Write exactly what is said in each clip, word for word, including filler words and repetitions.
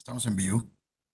Estamos en vivo.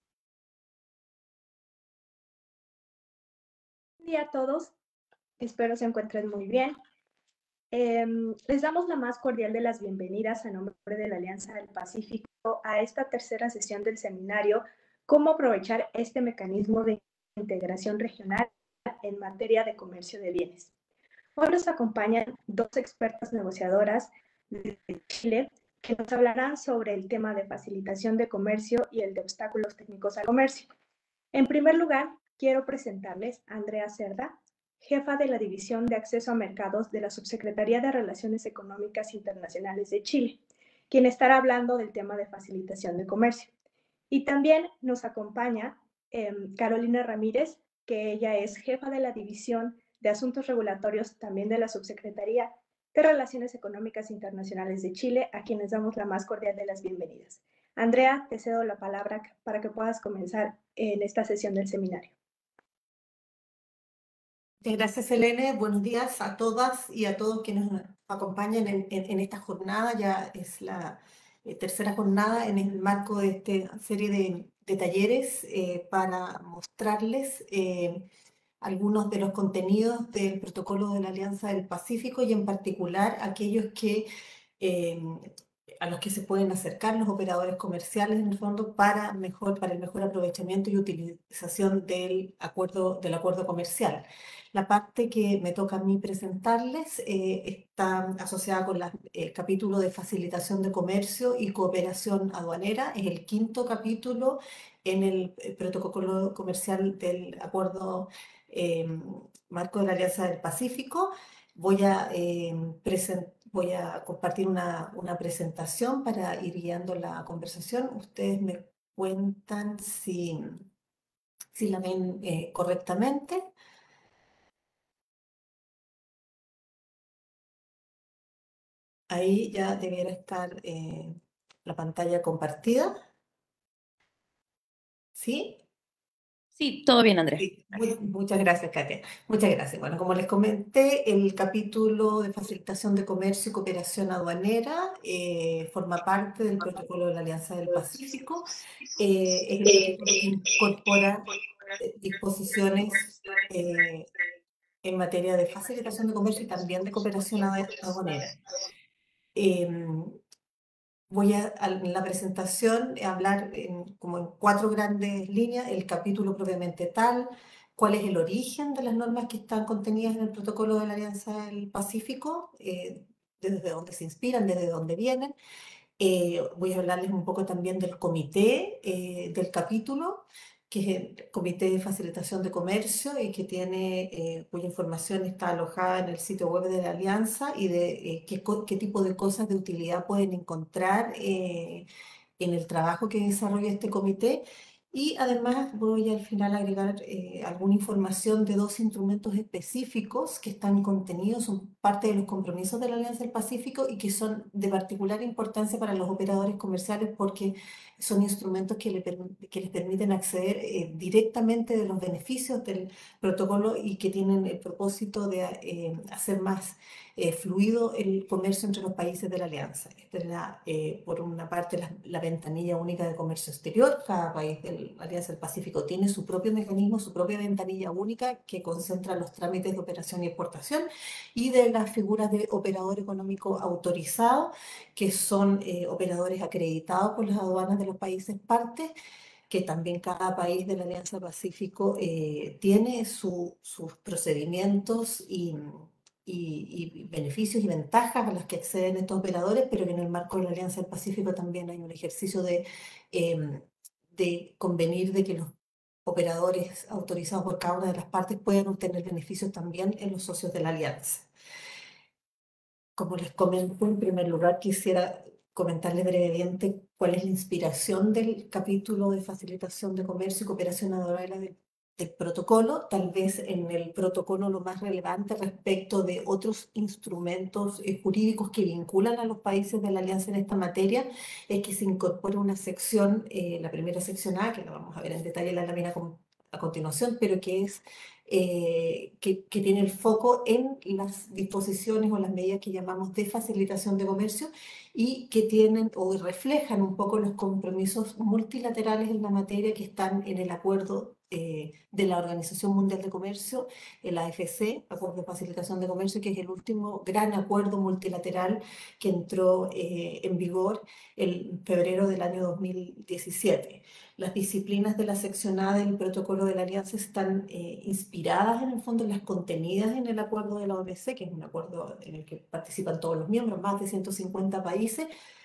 Buen día a todos, espero se encuentren muy bien. Eh, les damos la más cordial de las bienvenidas a nombre de la Alianza del Pacífico a esta tercera sesión del seminario Cómo aprovechar este mecanismo de integración regional en materia de comercio de bienes. Hoy nos acompañan dos expertas negociadoras de Chile que nos hablarán sobre el tema de facilitación de comercio y el de obstáculos técnicos al comercio. En primer lugar, quiero presentarles a Andrea Cerda, jefa de la División de Acceso a Mercados de la Subsecretaría de Relaciones Económicas Internacionales de Chile, quien estará hablando del tema de facilitación de comercio. Y también nos acompaña eh, Carolina Ramírez, que ella es jefa de la División de Asuntos Regulatorios también de la Subsecretaría de Relaciones Económicas Internacionales de Chile, a quienes damos la más cordial de las bienvenidas. Andrea, te cedo la palabra para que puedas comenzar en esta sesión del seminario. Gracias, Helene. Buenos días a todas y a todos quienes nos acompañan en, en- en esta jornada. Ya es la eh, tercera jornada en el marco de esta serie de, de talleres eh, para mostrarles eh, algunos de los contenidos del protocolo de la Alianza del Pacífico y en particular aquellos que eh, a los que se pueden acercar los operadores comerciales en el fondo para mejor, para el mejor aprovechamiento y utilización del acuerdo, del acuerdo comercial. La parte que me toca a mí presentarles eh, está asociada con la- el capítulo de facilitación de comercio y cooperación aduanera. Es el quinto capítulo en el eh, protocolo comercial del acuerdo eh, marco de la Alianza del Pacífico. Voy a, eh, presen- voy a compartir una, una presentación para ir guiando la conversación. Ustedes me cuentan si, si la ven eh, correctamente. Ahí ya debiera estar eh, la pantalla compartida. ¿Sí? Sí, todo bien, Andrea. Sí, muy- muchas gracias, Katia. Muchas gracias. Bueno, como les comenté, el capítulo de facilitación de comercio y cooperación aduanera eh, forma parte del protocolo de la Alianza del Pacífico. Eh, es el protocolo que incorpora eh, disposiciones eh, en materia de facilitación de comercio y también de cooperación adu- aduanera. Em, Voy a, al- en la presentación, a hablar en- como en cuatro grandes líneas, el capítulo propiamente tal, cuál es el origen de las normas que están contenidas en el protocolo de la Alianza del Pacífico, eh, desde dónde se inspiran, desde dónde vienen. Eh, voy a hablarles un poco también del comité eh, del capítulo, que es el Comité de Facilitación de Comercio y que tiene, eh, cuya información está alojada en el sitio web de la Alianza y de eh, qué, co- qué tipo de cosas de utilidad pueden encontrar eh, en el trabajo que desarrolla este comité. Y además voy al final a agregar eh, alguna información de dos instrumentos específicos que están contenidos, son parte de los compromisos de la Alianza del Pacífico y que son de particular importancia para los operadores comerciales porque son instrumentos que, le perm- que les permiten acceder eh, directamente de los beneficios del protocolo y que tienen el propósito de eh, hacer más eh, fluido el comercio entre los países de la Alianza. Esta es la, eh, por una parte la, la ventanilla única de comercio exterior. Cada país de la Alianza del Pacífico tiene su propio mecanismo, su propia ventanilla única que concentra los trámites de operación y exportación y de las figuras de operador económico autorizado, que son eh, operadores acreditados por las aduanas de los países partes, que también cada país de la Alianza Pacífico eh, tiene su- sus procedimientos y, y- y beneficios y ventajas a las que acceden estos operadores, pero que en el marco de la Alianza del Pacífico también hay un ejercicio de, em, de convenir de que los operadores autorizados por cada una de las partes puedan obtener beneficios también en los socios de la alianza. Como les comento, en primer lugar quisiera comentarles brevemente cuál es la inspiración del capítulo de facilitación de comercio y cooperación aduanera del, del protocolo. Tal vez en el protocolo lo más relevante respecto de otros instrumentos eh, jurídicos que vinculan a los países de la alianza en esta materia es que se incorpora una sección, eh, la primera sección A, que la vamos a ver en detalle en la lámina con- a continuación, pero que es eh, que, que tiene el foco en las disposiciones o las medidas que llamamos de facilitación de comercio y que tienen o reflejan un poco los compromisos multilaterales en la materia que están en el acuerdo eh, de la Organización Mundial de Comercio, el A F C, Acuerdo de Facilitación de Comercio, que es el último gran acuerdo multilateral que entró eh, en vigor en febrero del año dos mil diecisiete. Las disciplinas de la sección A del protocolo de la Alianza están eh, inspiradas en el fondo en las contenidas en el acuerdo de la O M C, que es un acuerdo en el que participan todos los miembros, más de ciento cincuenta países.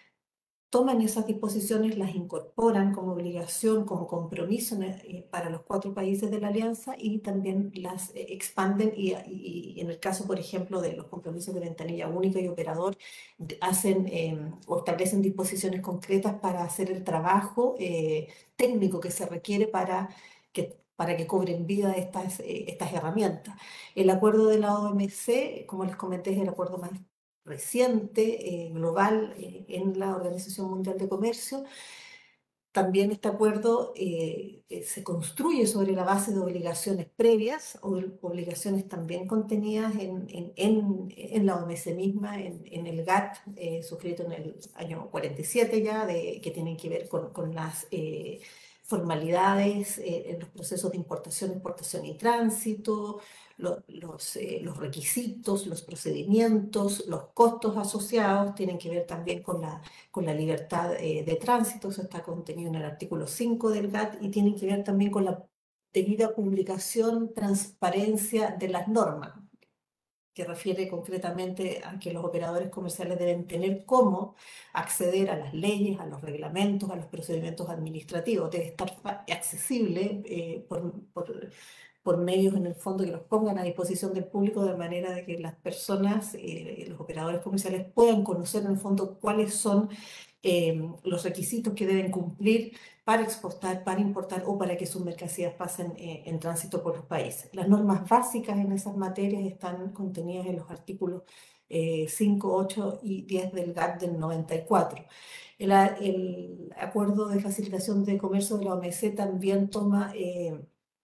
Toman esas disposiciones, las incorporan como obligación, como compromiso eh, para los cuatro países de la alianza y también las eh, expanden y, y, y en el caso, por ejemplo, de los compromisos de ventanilla única y operador, hacen eh, o establecen disposiciones concretas para hacer el trabajo eh, técnico que se requiere para que para que cobren vida estas, eh, estas herramientas. El acuerdo de la O M C, como les comenté, es el acuerdo más reciente, eh, global, eh, en la Organización Mundial de Comercio. También este acuerdo eh, eh, se construye sobre la base de obligaciones previas, o obligaciones también contenidas en, en, en, en la O M C misma, en, en el G A T T, eh, suscrito en el año cuarenta y siete ya, de, que tienen que ver con, con las eh, formalidades eh, en los procesos de importación, exportación y tránsito, lo, los, eh, los requisitos, los procedimientos, los costos asociados, tienen que ver también con la, con la libertad eh, de tránsito, eso está contenido en el artículo cinco del G A T T, y tienen que ver también con la debida publicación, transparencia de las normas, que refiere concretamente a que los operadores comerciales deben tener cómo acceder a las leyes, a los reglamentos, a los procedimientos administrativos. Debe estar accesible eh, por, por, por medios en el fondo que los pongan a disposición del público, de manera de que las personas, eh, los operadores comerciales, puedan conocer en el fondo cuáles son eh, los requisitos que deben cumplir para exportar, para importar o para que sus mercancías pasen eh, en tránsito por los países. Las normas básicas en esas materias están contenidas en los artículos eh, cinco, ocho y diez del G A T T del noventa y cuatro. El, el Acuerdo de Facilitación de Comercio de la O M C también toma, eh,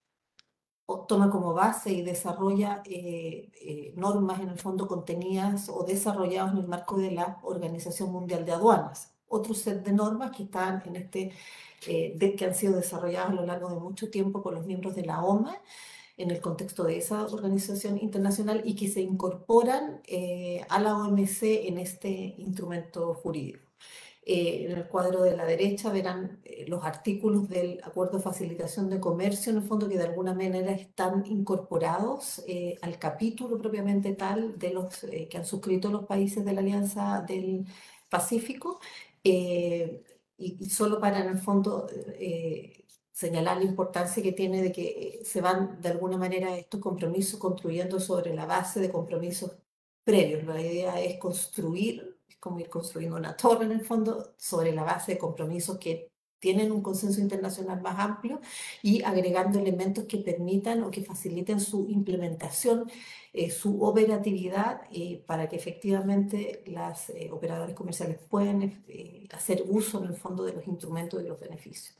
toma como base y desarrolla eh, eh, normas en el fondo contenidas o desarrolladas en el marco de la Organización Mundial de Aduanas. Otro set de normas que están en este Eh, de, que han sido desarrolladas a lo largo de mucho tiempo por los miembros de la O M A en el contexto de esa organización internacional y que se incorporan eh, a la O M C en este instrumento jurídico. Eh, en el cuadro de la derecha verán eh, los artículos del Acuerdo de Facilitación de Comercio, en el fondo, que de alguna manera están incorporados eh, al capítulo propiamente tal de los eh, que han suscrito los países de la Alianza del Pacífico. Eh, y, y solo para, en el fondo, eh, señalar la importancia que tiene de que eh, se van de alguna manera estos compromisos construyendo sobre la base de compromisos previos. La idea es construir, es como ir construyendo una torre en el fondo, sobre la base de compromisos que tienen un consenso internacional más amplio y agregando elementos que permitan o que faciliten su implementación, eh, su operatividad, eh, para que efectivamente los eh, operadores comerciales puedan eh, hacer uso en el fondo de los instrumentos y los beneficios.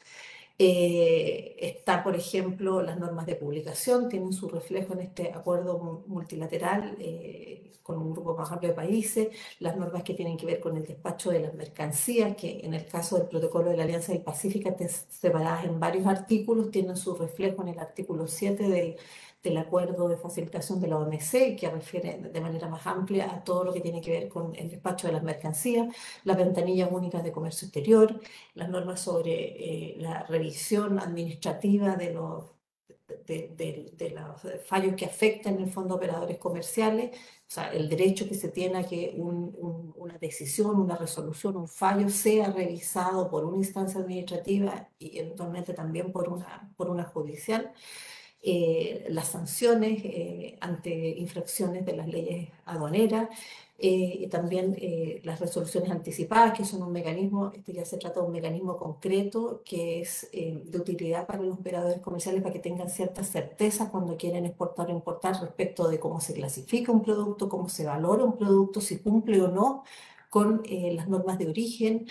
Eh, está, por ejemplo, las normas de publicación, tienen su reflejo en este acuerdo multilateral eh, con un grupo más amplio de países, las normas que tienen que ver con el despacho de las mercancías, que en el caso del protocolo de la Alianza del Pacífico, separadas en varios artículos, tienen su reflejo en el artículo siete del, del acuerdo de facilitación de la O M C, que refiere de manera más amplia a todo lo que tiene que ver con el despacho de las mercancías, las ventanillas únicas de comercio exterior, las normas sobre eh, la revisión administrativa de los, de, de, de los fallos que afectan en el fondo a operadores comerciales, o sea, el derecho que se tiene a que un, un, una decisión, una resolución, un fallo sea revisado por una instancia administrativa y eventualmente también por una, por una judicial. Eh, las sanciones eh, ante infracciones de las leyes aduaneras, eh, y también eh, las resoluciones anticipadas, que son un mecanismo, este ya se trata de un mecanismo concreto que es eh, de utilidad para los operadores comerciales para que tengan cierta certeza cuando quieren exportar o importar respecto de cómo se clasifica un producto, cómo se valora un producto, si cumple o no con eh, las normas de origen,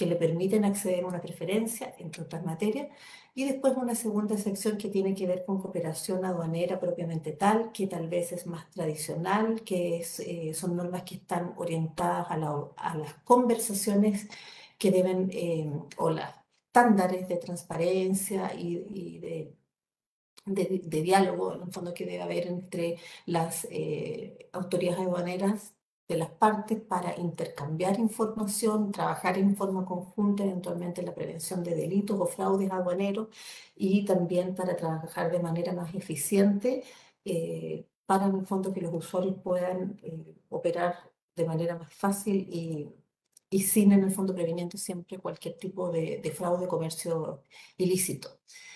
que le permiten acceder a una preferencia, entre otras materias, y después una segunda sección que tiene que ver con cooperación aduanera propiamente tal, que tal vez es más tradicional, que es, eh, son normas que están orientadas a, la, a las conversaciones que deben, eh, o los estándares de transparencia y, y de, de, de diálogo, en el fondo, que debe haber entre las eh, autoridades aduaneras de las partes para intercambiar información, trabajar en forma conjunta, eventualmente en la prevención de delitos o fraudes aduaneros, y también para trabajar de manera más eficiente eh, para, en el fondo, que los usuarios puedan eh, operar de manera más fácil y, y sin, en el fondo, previniendo siempre cualquier tipo de, de fraude o comercio ilícito.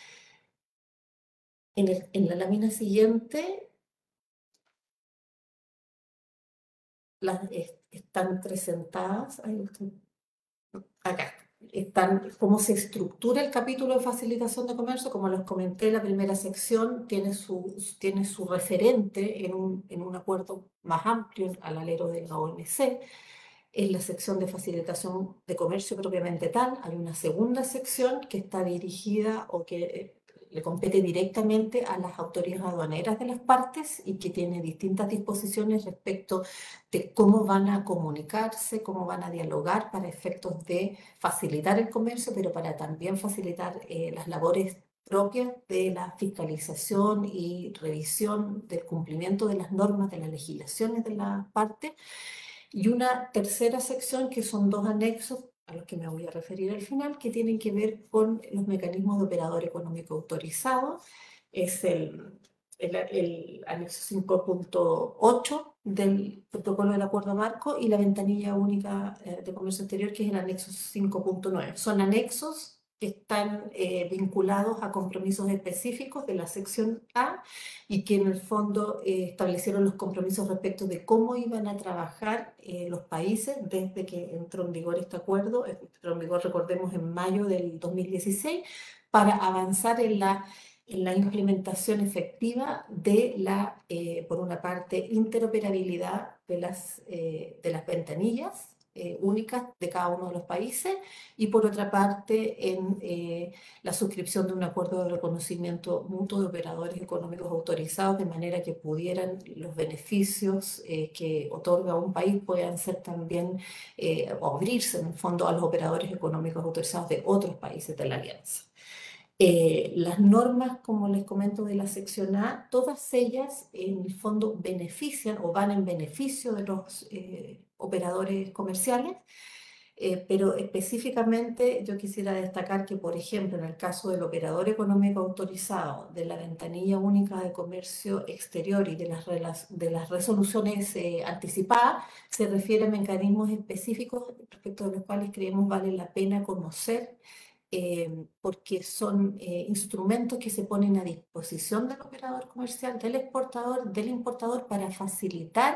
En, el, en la lámina siguiente las, est están presentadas, ahí estoy, acá, están cómo se estructura el capítulo de facilitación de comercio. Como les comenté, la primera sección tiene su, tiene su referente en un, en un acuerdo más amplio al alero de la O M C. En la sección de facilitación de comercio propiamente tal, hay una segunda sección que está dirigida o que eh, le compete directamente a las autoridades aduaneras de las partes y que tiene distintas disposiciones respecto de cómo van a comunicarse, cómo van a dialogar para efectos de facilitar el comercio, pero para también facilitar eh, las labores propias de la fiscalización y revisión del cumplimiento de las normas, de las legislaciones de la parte. Y una tercera sección que son dos anexos a los que me voy a referir al final, que tienen que ver con los mecanismos de operador económico autorizado. Es el, el, el anexo cinco punto ocho del protocolo del acuerdo marco y la ventanilla única de comercio exterior, que es el anexo cinco punto nueve. Son anexos que están eh, vinculados a compromisos específicos de la sección A y que en el fondo eh, establecieron los compromisos respecto de cómo iban a trabajar eh, los países desde que entró en vigor este acuerdo. Entró en vigor, recordemos, en mayo del dos mil dieciséis, para avanzar en la, en la implementación efectiva de la, eh, por una parte, interoperabilidad de las, eh, de las ventanillas Eh, únicas de cada uno de los países, y por otra parte en eh, la suscripción de un acuerdo de reconocimiento mutuo de operadores económicos autorizados, de manera que pudieran los beneficios eh, que otorga un país puedan ser también, eh, o abrirse en el fondo a los operadores económicos autorizados de otros países de la alianza. Eh, las normas, como les comento, de la sección A, todas ellas en el fondo benefician o van en beneficio de los eh, operadores comerciales, eh, pero específicamente yo quisiera destacar que, por ejemplo, en el caso del operador económico autorizado, de la ventanilla única de comercio exterior y de las, de las resoluciones eh, anticipadas, se refiere a mecanismos específicos respecto de los cuales creemos vale la pena conocer, Eh, porque son eh, instrumentos que se ponen a disposición del operador comercial, del exportador, del importador, para facilitar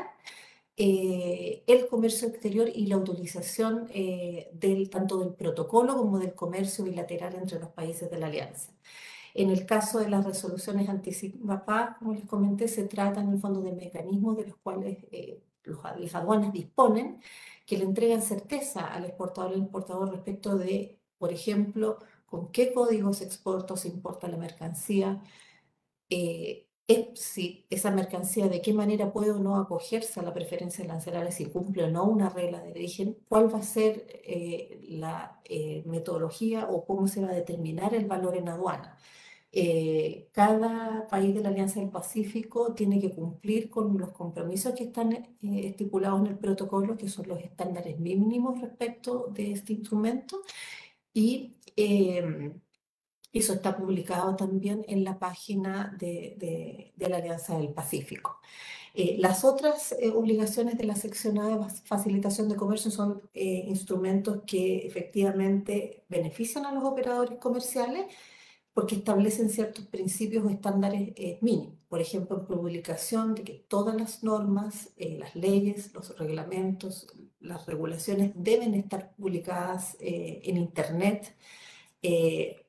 eh, el comercio exterior y la utilización eh, del, tanto del protocolo como del comercio bilateral entre los países de la alianza. En el caso de las resoluciones anticipadas, como les comenté, se trata en el fondo de mecanismos de los cuales eh, los, las aduanas disponen, que le entregan certeza al exportador o al importador respecto de, por ejemplo, con qué códigos se exporta o se importa la mercancía, eh, es, si esa mercancía de qué manera puede o no acogerse a la preferencia arancelaria, si cumple o no una regla de origen, cuál va a ser eh, la eh, metodología o cómo se va a determinar el valor en aduana. Eh, cada país de la Alianza del Pacífico tiene que cumplir con los compromisos que están eh, estipulados en el protocolo, que son los estándares mínimos respecto de este instrumento, y eh, eso está publicado también en la página de, de, de la Alianza del Pacífico. Eh, las otras eh, obligaciones de la sección A de facilitación de comercio son eh, instrumentos que efectivamente benefician a los operadores comerciales, porque establecen ciertos principios o estándares eh, mínimos. Por ejemplo, en publicación de que todas las normas, eh, las leyes, los reglamentos, las regulaciones deben estar publicadas eh, en Internet, eh,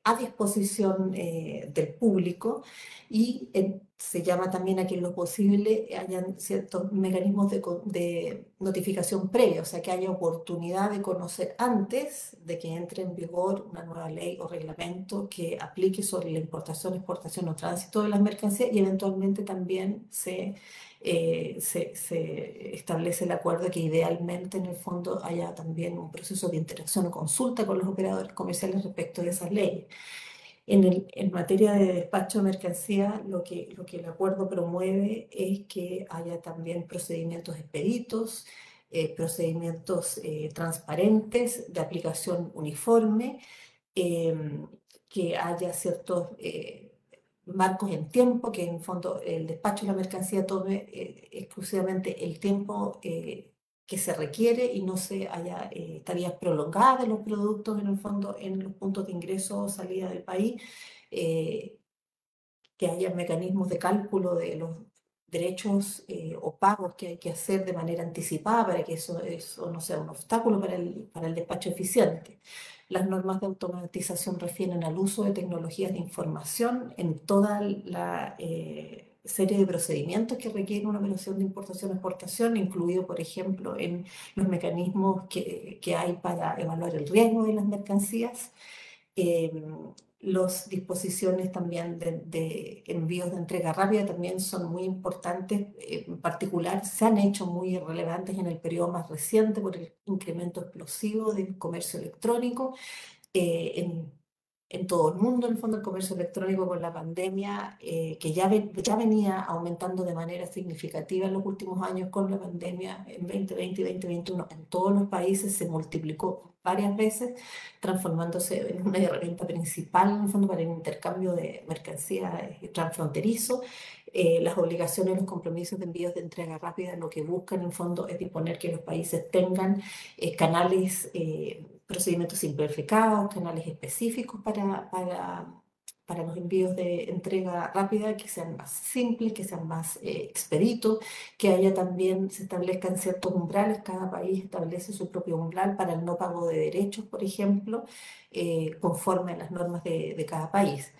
a disposición eh, del público y eh, se llama también a que en lo posible hayan ciertos mecanismos de, de notificación previa, o sea, que haya oportunidad de conocer antes de que entre en vigor una nueva ley o reglamento que aplique sobre la importación, exportación o tránsito de las mercancías y eventualmente también se, eh, se, se establece el acuerdo que idealmente en el fondo haya también un proceso de interacción o consulta con los operadores comerciales respecto de esas leyes. En, el, en materia de despacho de mercancía, lo que, lo que el acuerdo promueve es que haya también procedimientos expeditos, eh, procedimientos eh, transparentes, de aplicación uniforme, eh, que haya ciertos eh, marcos en tiempo, que en el fondo el despacho de la mercancía tome eh, exclusivamente el tiempo eh, que se requiere y no se haya eh, estadías prolongadas de los productos en el fondo en los puntos de ingreso o salida del país, eh, que haya mecanismos de cálculo de los derechos eh, o pagos que hay que hacer de manera anticipada para que eso, eso no sea un obstáculo para el, para el despacho eficiente. Las normas de automatización refieren al uso de tecnologías de información en toda la eh, serie de procedimientos que requiere una operación de importación-exportación, incluido, por ejemplo, en los mecanismos que, que hay para evaluar el riesgo de las mercancías. Eh, las disposiciones también de, de envíos de entrega rápida también son muy importantes, eh, en particular se han hecho muy relevantes en el periodo más reciente por el incremento explosivo del comercio electrónico eh, en, en todo el mundo. En el fondo, el comercio electrónico con la pandemia, eh, que ya, ve, ya venía aumentando de manera significativa en los últimos años con la pandemia en veinte veinte y veinte veintiuno, en todos los países se multiplicó varias veces, transformándose en una herramienta principal en el fondo para el intercambio de mercancías transfronterizo. Eh, las obligaciones y los compromisos de envíos de entrega rápida lo que buscan en el fondo es disponer que los países tengan eh, canales, eh, procedimientos simplificados, canales específicos para, para, para los envíos de entrega rápida, que sean más simples, que sean más eh, expeditos, que haya también, se establezcan ciertos umbrales, cada país establece su propio umbral para el no pago de derechos, por ejemplo, eh, conforme a las normas de, de cada país.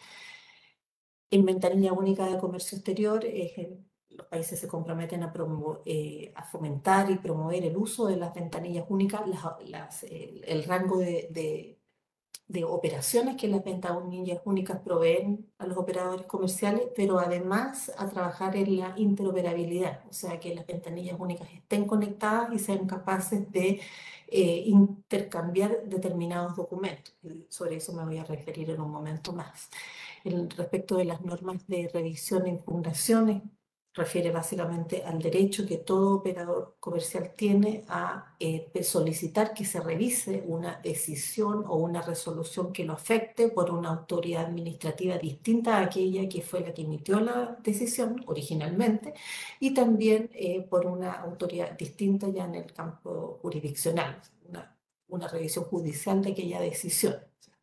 En ventanilla única de comercio exterior, eh, los países se comprometen a, eh, a fomentar y promover el uso de las ventanillas únicas, las, las, eh, el rango de, de, de operaciones que las ventanillas únicas proveen a los operadores comerciales, pero además a trabajar en la interoperabilidad, o sea, que las ventanillas únicas estén conectadas y sean capaces de eh, intercambiar determinados documentos. Sobre eso me voy a referir en un momento más. El, respecto de las normas de revisión e impugnaciones, refiere básicamente al derecho que todo operador comercial tiene a eh, solicitar que se revise una decisión o una resolución que lo afecte por una autoridad administrativa distinta a aquella que fue la que emitió la decisión originalmente, y también eh, por una autoridad distinta ya en el campo jurisdiccional, una, una revisión judicial de aquella decisión.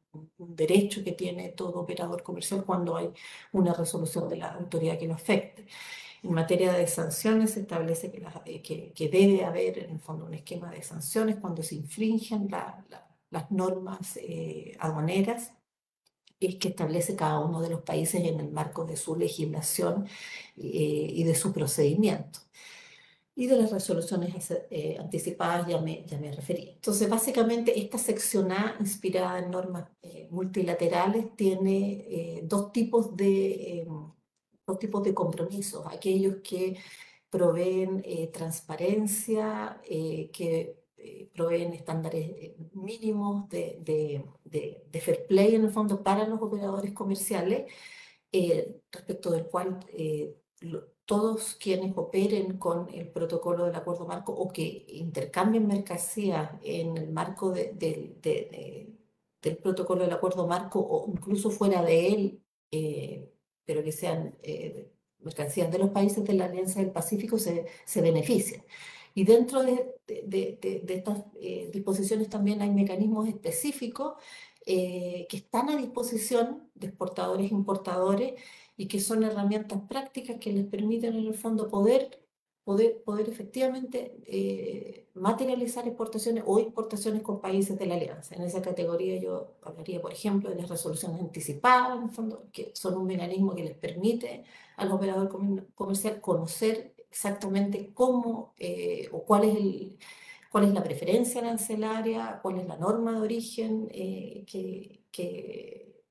Un derecho que tiene todo operador comercial cuando hay una resolución de la autoridad que lo afecte. En materia de sanciones se establece que, la, que, que debe haber en el fondo un esquema de sanciones cuando se infringen la, la, las normas eh, aduaneras, es que establece cada uno de los países en el marco de su legislación eh, y de su procedimiento. Y de las resoluciones eh, anticipadas ya me, ya me referí. Entonces, básicamente, esta sección A, inspirada en normas eh, multilaterales, tiene eh, dos tipos de, eh, dos tipos de compromisos. Aquellos que proveen eh, transparencia, eh, que eh, proveen estándares mínimos de, de, de, de fair play, en el fondo, para los operadores comerciales, eh, respecto del cual eh, lo, todos quienes operen con el protocolo del acuerdo marco o que intercambien mercancías en el marco de, de, de, de, del protocolo del acuerdo marco o incluso fuera de él, eh, pero que sean eh, mercancías de los países de la Alianza del Pacífico, se, se benefician. Y dentro de, de, de, de estas eh, disposiciones también hay mecanismos específicos eh, que están a disposición de exportadores e importadores y que son herramientas prácticas que les permiten en el fondo poder, poder, poder efectivamente eh, materializar exportaciones o importaciones con países de la alianza. En esa categoría yo hablaría, por ejemplo, de las resoluciones anticipadas, en el fondo, que son un mecanismo que les permite al operador comercial conocer exactamente cómo eh, o cuál es el, cuál es la preferencia arancelaria, cuál es la norma de origen eh, que, que,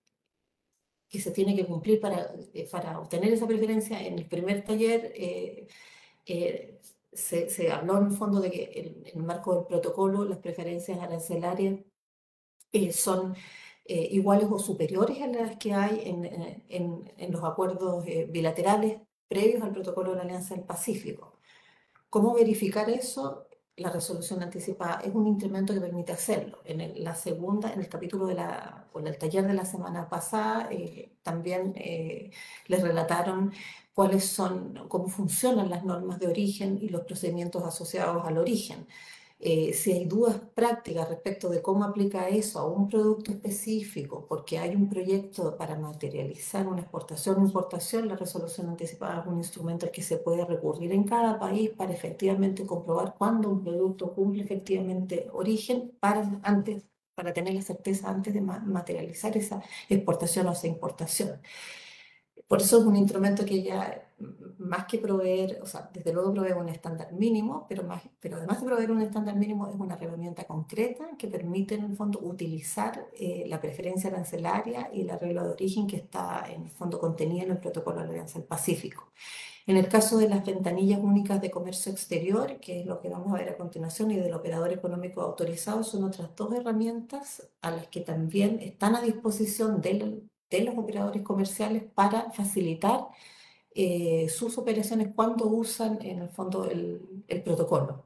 que se tiene que cumplir para, eh, para obtener esa preferencia. En el primer taller eh, eh, se, se habló en el fondo de que en, en el marco del protocolo las preferencias arancelarias eh, son eh, iguales o superiores a las que hay en, en, en los acuerdos eh, bilaterales previos al protocolo de la Alianza del Pacífico. ¿Cómo verificar eso? La resolución anticipada es un instrumento que permite hacerlo. En el, la segunda, en el capítulo de la, o en el taller de la semana pasada, eh, también eh, les relataron cuáles son, cómo funcionan las normas de origen y los procedimientos asociados al origen. Eh, si hay dudas prácticas respecto de cómo aplica eso a un producto específico, porque hay un proyecto para materializar una exportación o importación, la resolución anticipada es un instrumento al que se puede recurrir en cada país para efectivamente comprobar cuándo un producto cumple efectivamente origen para, antes, para tener la certeza antes de materializar esa exportación o esa importación. Por eso es un instrumento que ya, más que proveer, o sea, desde luego provee un estándar mínimo, pero, más, pero además de proveer un estándar mínimo, es una herramienta concreta que permite, en el fondo, utilizar eh, la preferencia arancelaria y la regla de origen que está, en el fondo, contenida en el protocolo de la Alianza del Pacífico. En el caso de las ventanillas únicas de comercio exterior, que es lo que vamos a ver a continuación, y del operador económico autorizado, son otras dos herramientas a las que también están a disposición del de los operadores comerciales para facilitar eh, sus operaciones cuando usan en el fondo el, el protocolo.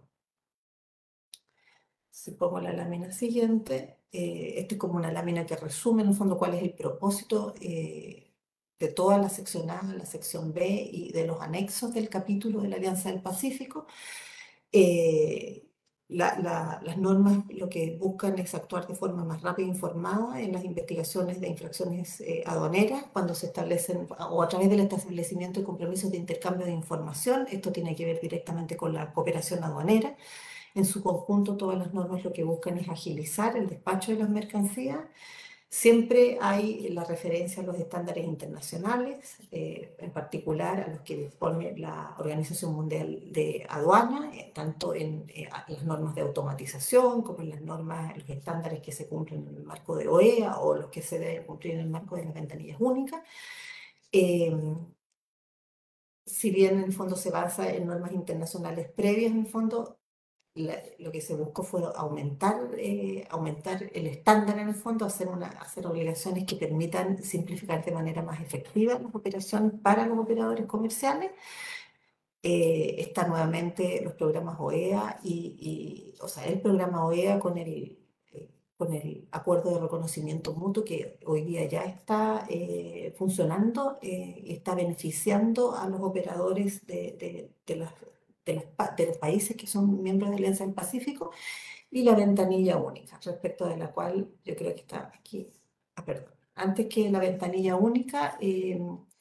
Si pongo la lámina siguiente, eh, esta es como una lámina que resume en el fondo cuál es el propósito eh, de toda la sección A, la sección B y de los anexos del capítulo de la Alianza del Pacífico. Eh, La, la, las normas lo que buscan es actuar de forma más rápida e informada en las investigaciones de infracciones eh, aduaneras cuando se establecen o a través del establecimiento de compromisos de intercambio de información. Esto tiene que ver directamente con la cooperación aduanera. En su conjunto, todas las normas lo que buscan es agilizar el despacho de las mercancías. Siempre hay la referencia a los estándares internacionales, eh, en particular a los que dispone la Organización Mundial de Aduana, eh, tanto en eh, las normas de automatización como en las normas, los estándares que se cumplen en el marco de O E A o los que se deben cumplir en el marco de las ventanillas únicas. Eh, si bien en el fondo se basa en normas internacionales previas, en el fondo La, lo que se buscó fue aumentar, eh, aumentar el estándar en el fondo, hacer, una, hacer obligaciones que permitan simplificar de manera más efectiva las operaciones para los operadores comerciales. Eh, está nuevamente los programas O E A y, y, o sea, el programa O E A con el, eh, con el acuerdo de reconocimiento mutuo que hoy día ya está eh, funcionando eh, y está beneficiando a los operadores de, de, de las De los, de los países que son miembros de la Alianza del Pacífico, y la ventanilla única, respecto de la cual yo creo que está aquí, ah, perdón, antes que la ventanilla única, eh,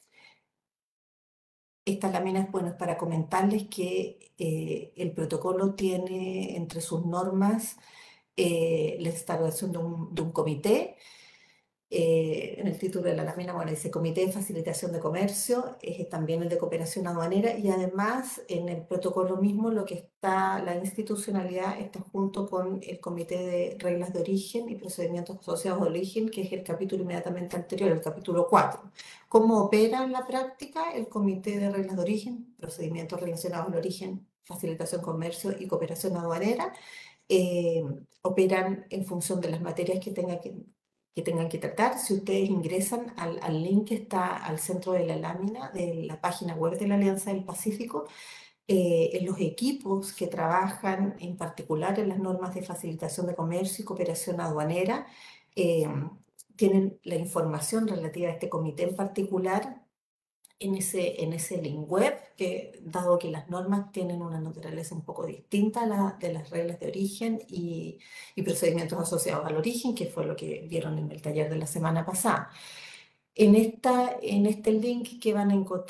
esta lámina es bueno, para comentarles que eh, el protocolo tiene entre sus normas eh, la instalación de un, de un comité. Eh, en el título de la lámina, bueno, dice Comité de Facilitación de Comercio, es también el de Cooperación Aduanera, y además en el protocolo mismo lo que está, la institucionalidad está junto con el Comité de Reglas de Origen y Procedimientos Asociados de Origen, que es el capítulo inmediatamente anterior, el capítulo cuatro. ¿Cómo opera en la práctica el Comité de Reglas de Origen, Procedimientos Relacionados al Origen, Facilitación de Comercio y Cooperación Aduanera? Eh, operan en función de las materias que tenga que que tengan que tratar. Si ustedes ingresan al, al link que está al centro de la lámina de la página web de la Alianza del Pacífico, eh, en los equipos que trabajan en particular en las normas de facilitación de comercio y cooperación aduanera, eh, tienen la información relativa a este comité en particular en ese, en ese link web, que dado que las normas tienen una naturaleza un poco distinta a la de las reglas de origen y, y procedimientos asociados al origen, que fue lo que vieron en el taller de la semana pasada. En, esta, en este link, ¿qué van a encontrar?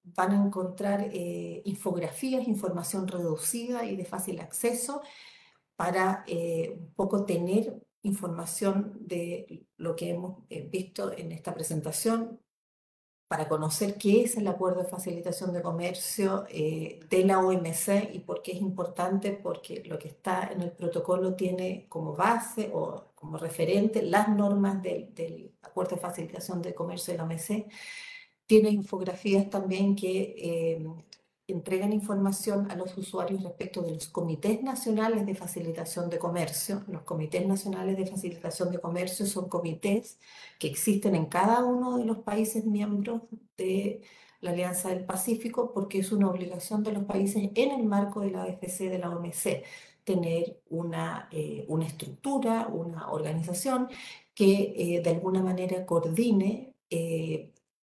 van a encontrar eh, infografías, información reducida y de fácil acceso para eh, un poco tener información de lo que hemos eh, visto en esta presentación, para conocer qué es el Acuerdo de Facilitación de Comercio eh, de la O M C y por qué es importante, porque lo que está en el protocolo tiene como base o como referente las normas del, del Acuerdo de Facilitación de Comercio de la O M C. Tiene infografías también que eh, entregan información a los usuarios respecto de los comités nacionales de facilitación de comercio. Los comités nacionales de facilitación de comercio son comités que existen en cada uno de los países miembros de la Alianza del Pacífico, porque es una obligación de los países en el marco de la A F C de la O M C tener una, eh, una estructura, una organización que eh, de alguna manera coordine eh,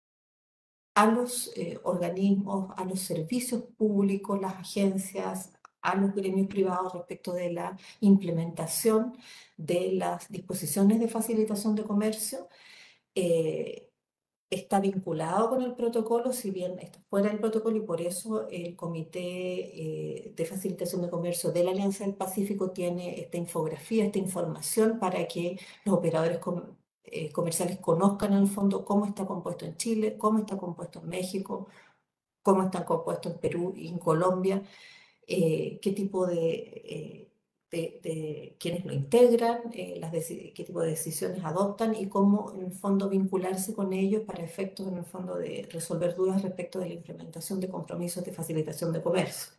a los eh, organismos, a los servicios públicos, las agencias, a los gremios privados respecto de la implementación de las disposiciones de facilitación de comercio. Eh, está vinculado con el protocolo, si bien está fuera del protocolo, y por eso el Comité eh, de Facilitación de Comercio de la Alianza del Pacífico tiene esta infografía, esta información para que los operadores com- eh, comerciales conozcan en el fondo cómo está compuesto en Chile, cómo está compuesto en México, cómo está compuesto en Perú y en Colombia, eh, qué tipo de, eh, de, de quienes lo integran, eh, las qué tipo de decisiones adoptan y cómo en el fondo vincularse con ellos para efectos en el fondo de resolver dudas respecto de la implementación de compromisos de facilitación de comercio.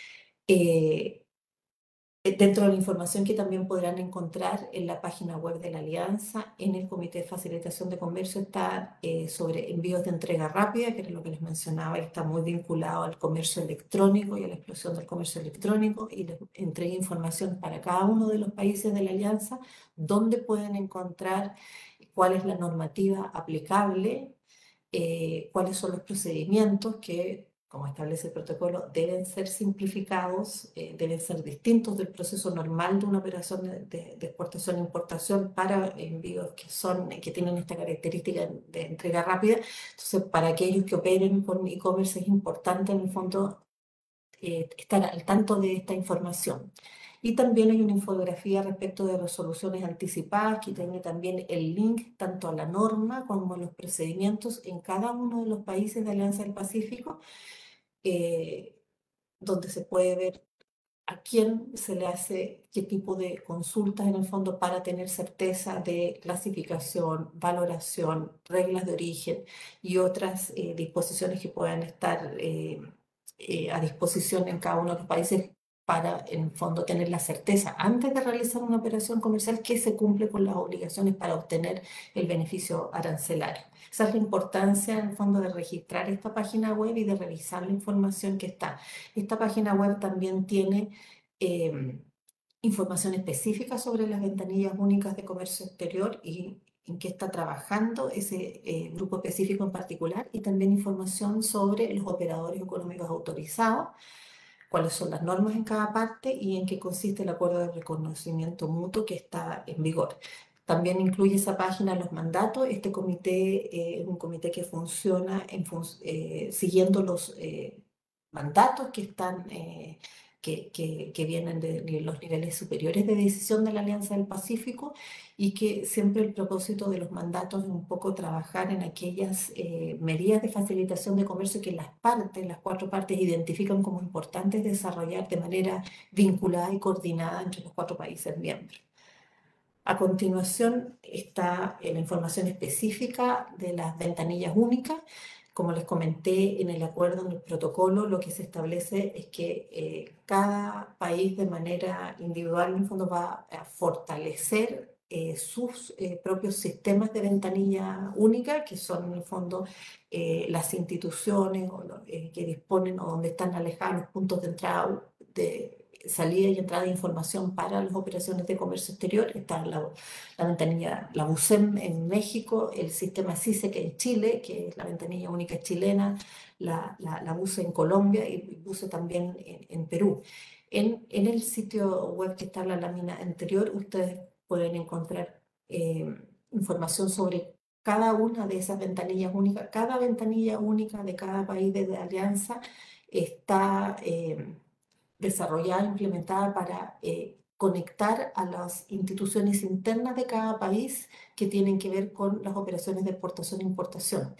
Eh, Dentro de la información que también podrán encontrar en la página web de la Alianza, en el Comité de Facilitación de Comercio está eh, sobre envíos de entrega rápida, que era lo que les mencionaba, y está muy vinculado al comercio electrónico y a la explosión del comercio electrónico, y les entrega información para cada uno de los países de la Alianza, donde pueden encontrar cuál es la normativa aplicable, eh, cuáles son los procedimientos que, como establece el protocolo, deben ser simplificados, eh, deben ser distintos del proceso normal de una operación de, de, de exportación e importación para envíos que, son, que tienen esta característica de entrega rápida. Entonces, para aquellos que operen con e-commerce es importante en el fondo eh, estar al tanto de esta información. Y también hay una infografía respecto de resoluciones anticipadas que tiene también el link tanto a la norma como a los procedimientos en cada uno de los países de Alianza del Pacífico, eh, donde se puede ver a quién se le hace qué tipo de consultas en el fondo para tener certeza de clasificación, valoración, reglas de origen y otras eh, disposiciones que puedan estar eh, eh, a disposición en cada uno de los países para, en el fondo, tener la certeza antes de realizar una operación comercial que se cumple con las obligaciones para obtener el beneficio arancelario. Esa es la importancia, en el fondo, de registrar esta página web y de revisar la información que está. Esta página web también tiene eh, información específica sobre las ventanillas únicas de comercio exterior y en qué está trabajando ese eh, grupo específico en particular, y también información sobre los operadores económicos autorizados, cuáles son las normas en cada parte y en qué consiste el acuerdo de reconocimiento mutuo que está en vigor. También incluye esa página los mandatos. Este comité eh, es un comité que funciona en fun eh, siguiendo los eh, mandatos que están eh, que, que, que vienen de, de los niveles superiores de decisión de la Alianza del Pacífico, y que siempre el propósito de los mandatos es un poco trabajar en aquellas eh, medidas de facilitación de comercio que las partes, las cuatro partes, identifican como importantes desarrollar de manera vinculada y coordinada entre los cuatro países miembros. A continuación está la información específica de las ventanillas únicas. Como les comenté, en el acuerdo, en el protocolo, lo que se establece es que eh, cada país de manera individual, en el fondo, va a fortalecer eh, sus eh, propios sistemas de ventanilla única, que son en el fondo eh, las instituciones o lo, eh, que disponen o donde están alejados los puntos de entrada, de salida y entrada de información para las operaciones de comercio exterior. Está la, la ventanilla, la BUSEM en México, el sistema CISEC en Chile, que es la ventanilla única chilena, la, la, la BUSE en Colombia y BUSE también en, en Perú. En, en el sitio web que está en la lámina anterior, ustedes pueden encontrar eh, información sobre cada una de esas ventanillas únicas, cada ventanilla única de cada país de la alianza está eh, desarrollada, implementada para eh, conectar a las instituciones internas de cada país que tienen que ver con las operaciones de exportación e importación.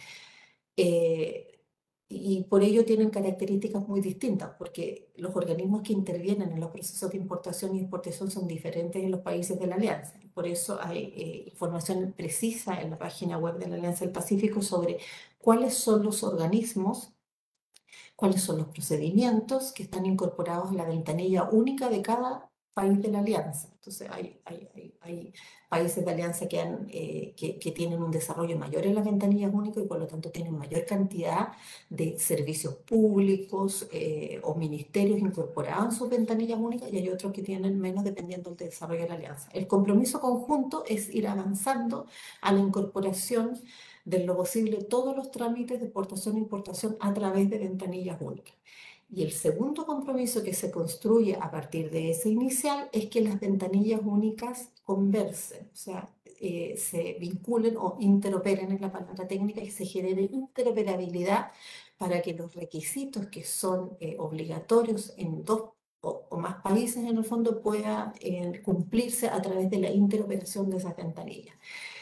Eh, y por ello tienen características muy distintas, porque los organismos que intervienen en los procesos de importación y exportación son diferentes en los países de la Alianza. Por eso hay eh, información precisa en la página web de la Alianza del Pacífico sobre cuáles son los organismos, cuáles son los procedimientos que están incorporados en la ventanilla única de cada país de la alianza. Entonces hay, hay, hay, hay países de alianza que, han, eh, que, que tienen un desarrollo mayor en las ventanillas únicas y por lo tanto tienen mayor cantidad de servicios públicos eh, o ministerios incorporados en sus ventanillas únicas, y hay otros que tienen menos dependiendo del desarrollo de la alianza. El compromiso conjunto es ir avanzando a la incorporación de lo posible todos los trámites de exportación e importación a través de ventanillas únicas. Y el segundo compromiso que se construye a partir de ese inicial es que las ventanillas únicas conversen, o sea, eh, se vinculen o interoperen, es la palabra técnica, y se genere interoperabilidad para que los requisitos que son eh, obligatorios en dos o, o más países en el fondo puedan eh, cumplirse a través de la interoperación de esas ventanillas.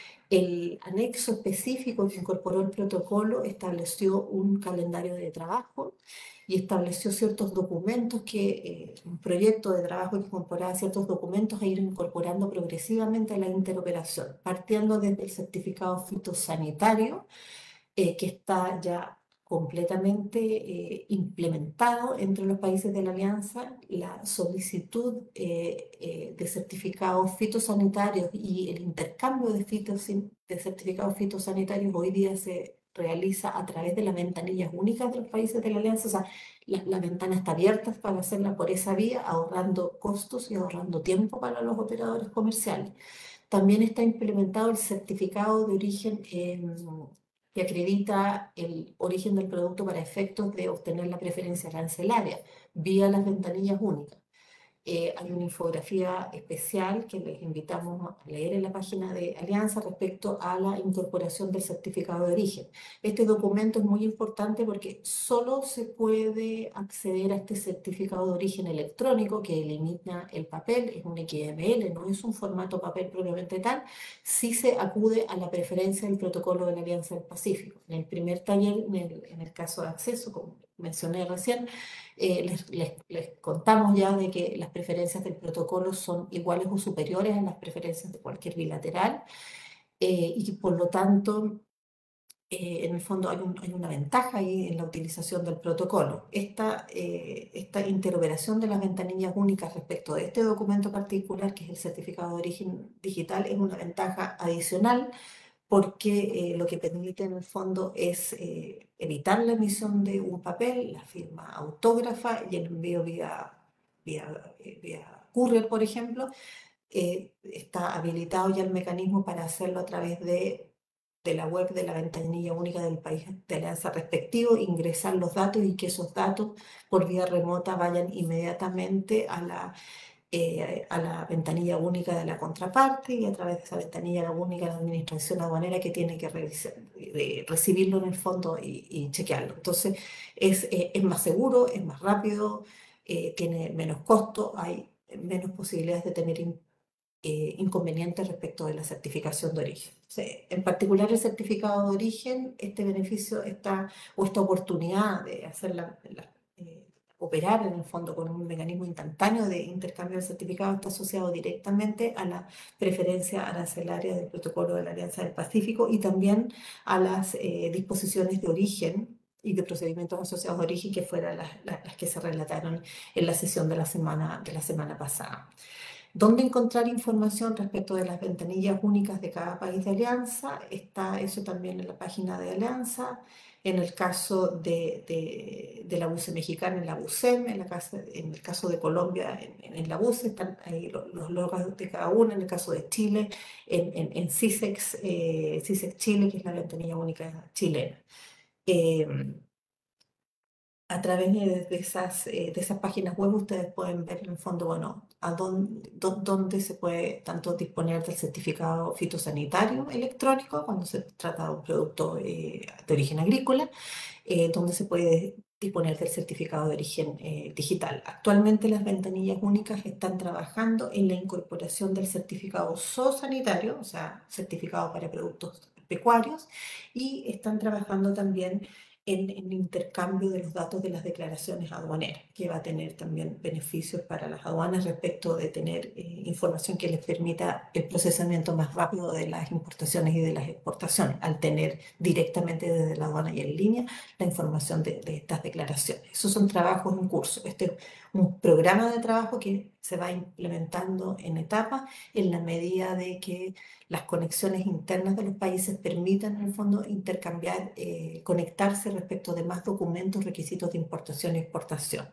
El anexo específico que incorporó el protocolo estableció un calendario de trabajo y estableció ciertos documentos que, eh, un proyecto de trabajo que incorporaba ciertos documentos a ir incorporando progresivamente a la interoperación, partiendo desde el certificado fitosanitario, eh, que está ya completamente eh, implementado entre los países de la Alianza. La solicitud eh, eh, de certificados fitosanitarios y el intercambio de, fitos, de certificados fitosanitarios hoy día se realiza a través de las ventanillas únicas de los países de la Alianza. O sea, la, la ventana está abierta para hacerla por esa vía, ahorrando costos y ahorrando tiempo para los operadores comerciales. También está implementado el certificado de origen eh, que acredita el origen del producto para efectos de obtener la preferencia arancelaria vía las ventanillas únicas. Eh, hay una infografía especial que les invitamos a leer en la página de Alianza respecto a la incorporación del certificado de origen. Este documento es muy importante porque solo se puede acceder a este certificado de origen electrónico que elimina el papel, es un X M L, no es un formato papel propiamente tal, si se acude a la preferencia del protocolo de la Alianza del Pacífico. En el primer taller, en el, en el caso de acceso, como mencioné recién, Eh, les, les, les contamos ya de que las preferencias del protocolo son iguales o superiores a las preferencias de cualquier bilateral eh, y por lo tanto, eh, en el fondo hay, un, hay una ventaja ahí en la utilización del protocolo. Esta, eh, esta interoperación de las ventanillas únicas respecto de este documento particular, que es el certificado de origen digital, es una ventaja adicional porque eh, lo que permite en el fondo es eh, evitar la emisión de un papel, la firma autógrafa y el envío vía, vía, eh, vía courier, por ejemplo. Eh, está habilitado ya el mecanismo para hacerlo a través de, de la web de la ventanilla única del país de alianza respectivo, ingresar los datos y que esos datos por vía remota vayan inmediatamente a la eh, a la ventanilla única de la contraparte y a través de esa ventanilla única de la administración aduanera que tiene que revisar, de recibirlo en el fondo y, y chequearlo. Entonces es, eh, es más seguro, es más rápido, eh, tiene menos costo, hay menos posibilidades de tener in, eh, inconvenientes respecto de la certificación de origen. O sea, en particular el certificado de origen, este beneficio está, o esta oportunidad de hacer la, la eh, operar en el fondo con un mecanismo instantáneo de intercambio de certificados está asociado directamente a la preferencia arancelaria del protocolo de la Alianza del Pacífico y también a las eh, disposiciones de origen y de procedimientos asociados de origen que fueran las, las, las que se relataron en la sesión de la semana, de la semana pasada. ¿Dónde encontrar información respecto de las ventanillas únicas de cada país de Alianza? Está eso también en la página de Alianza. En el caso de, de, de la B U C E mexicana, en la B U C E M, en, la casa, en el caso de Colombia, en, en la B U C E, están ahí los, los logos de cada uno. En el caso de Chile, en, en, en CISEX, eh, CISEX Chile, que es la ventanilla única chilena. Eh, a través de, de esas, eh, de esas páginas web ustedes pueden ver en el fondo, bueno, a dónde, dó- dónde se puede tanto disponer del certificado fitosanitario electrónico cuando se trata de un producto eh, de origen agrícola, eh, donde se puede disponer del certificado de origen eh, digital. Actualmente las ventanillas únicas están trabajando en la incorporación del certificado zoosanitario, o sea, certificado para productos pecuarios, y están trabajando también en el intercambio de los datos de las declaraciones aduaneras, que va a tener también beneficios para las aduanas respecto de tener eh, información que les permita el procesamiento más rápido de las importaciones y de las exportaciones, al tener directamente desde la aduana y en línea la información de, de estas declaraciones. Esos son trabajos en curso. Este es un programa de trabajo que se va implementando en etapas en la medida de que las conexiones internas de los países permitan en el fondo intercambiar, eh, conectarse respecto de más documentos, requisitos de importación y exportación.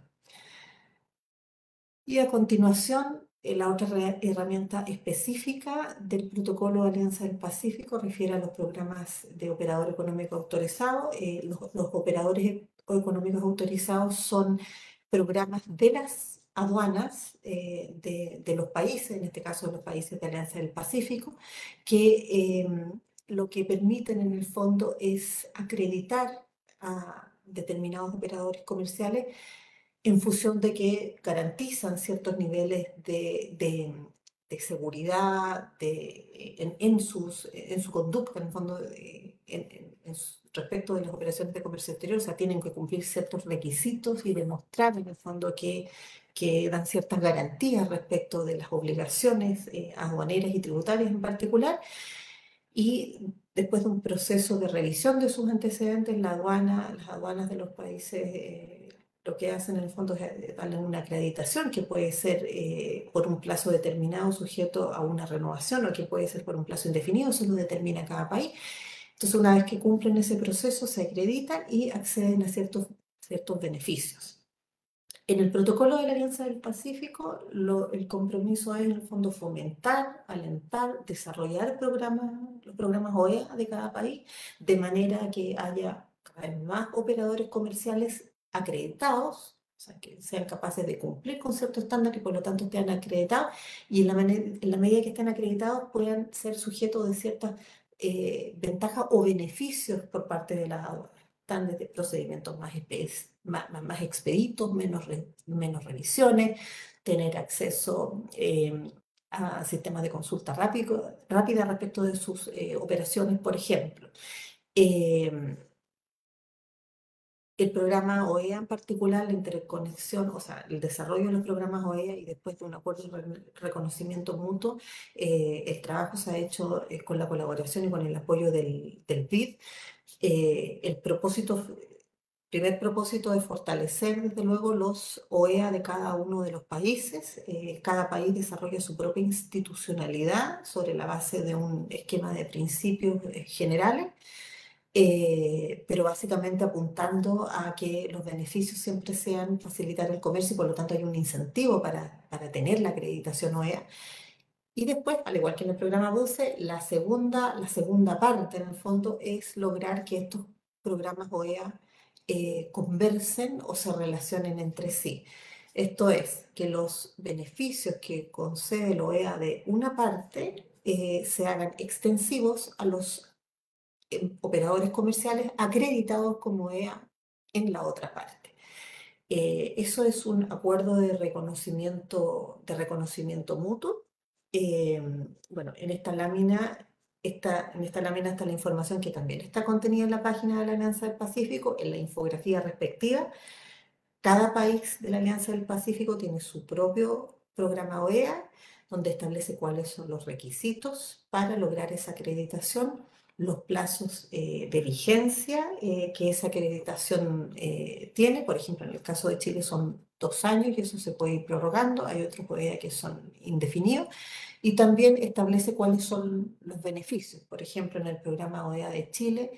Y a continuación, eh, la otra re- herramienta específica del Protocolo de Alianza del Pacífico refiere a los programas de operador económico autorizado. Eh, los, los operadores económicos autorizados son programas de las aduanas eh, de, de los países, en este caso de los países de Alianza del Pacífico, que eh, lo que permiten en el fondo es acreditar a determinados operadores comerciales en función de que garantizan ciertos niveles de, de- de seguridad de, en, en sus, en su conducta, en el fondo, eh, en, en- en su- respecto de las operaciones de comercio exterior. O sea, tienen que cumplir ciertos requisitos y demostrar en el fondo que, que dan ciertas garantías respecto de las obligaciones eh, aduaneras y tributarias en particular. Y después de un proceso de revisión de sus antecedentes, la aduana, las aduanas de los países eh, lo que hacen en el fondo es eh, darle una acreditación que puede ser eh, por un plazo determinado sujeto a una renovación o que puede ser por un plazo indefinido, eso lo determina cada país. Entonces, una vez que cumplen ese proceso, se acreditan y acceden a ciertos, ciertos beneficios. En el protocolo de la Alianza del Pacífico, lo- el compromiso es en el fondo fomentar, alentar, desarrollar programas, los programas O E A de cada país, de manera que haya cada vez más operadores comerciales acreditados, o sea, que sean capaces de cumplir con ciertos estándares y por lo tanto estén acreditados, y en la, mane- en la medida que estén acreditados puedan ser sujetos de ciertas eh, ventajas o beneficios por parte de las aduanas. Están desde procedimientos más, espe- más, más- más expeditos, menos, re- menos revisiones, tener acceso eh, a sistemas de consulta rápido, rápida respecto de sus eh, operaciones, por ejemplo. Eh, el programa O E A en particular, la interconexión, o sea, el desarrollo de los programas O E A y después de un acuerdo de re- reconocimiento mutuo, eh, el trabajo se ha hecho eh, con la colaboración y con el apoyo del, del B I D. Eh, el propósito, primer propósito es fortalecer, desde luego, los O E A de cada uno de los países. Eh, cada país desarrolla su propia institucionalidad sobre la base de un esquema de principios eh, generales, eh, pero básicamente apuntando a que los beneficios siempre sean facilitar el comercio y por lo tanto hay un incentivo para, para tener la acreditación O E A. Y después, al igual que en el programa BUCE, la segunda, la segunda parte, en el fondo, es lograr que estos programas O E A eh, conversen o se relacionen entre sí. Esto es, que los beneficios que concede el O E A de una parte eh, se hagan extensivos a los eh, operadores comerciales acreditados como O E A en la otra parte. Eh, eso es un acuerdo de reconocimiento, de reconocimiento mutuo. Eh, bueno, en esta lámina, está, en esta lámina está la información que también está contenida en la página de la Alianza del Pacífico, en la infografía respectiva. Cada país de la Alianza del Pacífico tiene su propio programa O E A, donde establece cuáles son los requisitos para lograr esa acreditación, los plazos eh, de vigencia eh, que esa acreditación eh, tiene. Por ejemplo, en el caso de Chile son dos años y eso se puede ir prorrogando. Hay otros O E A que son indefinidos. Y también establece cuáles son los beneficios. Por ejemplo, en el programa O E A de Chile,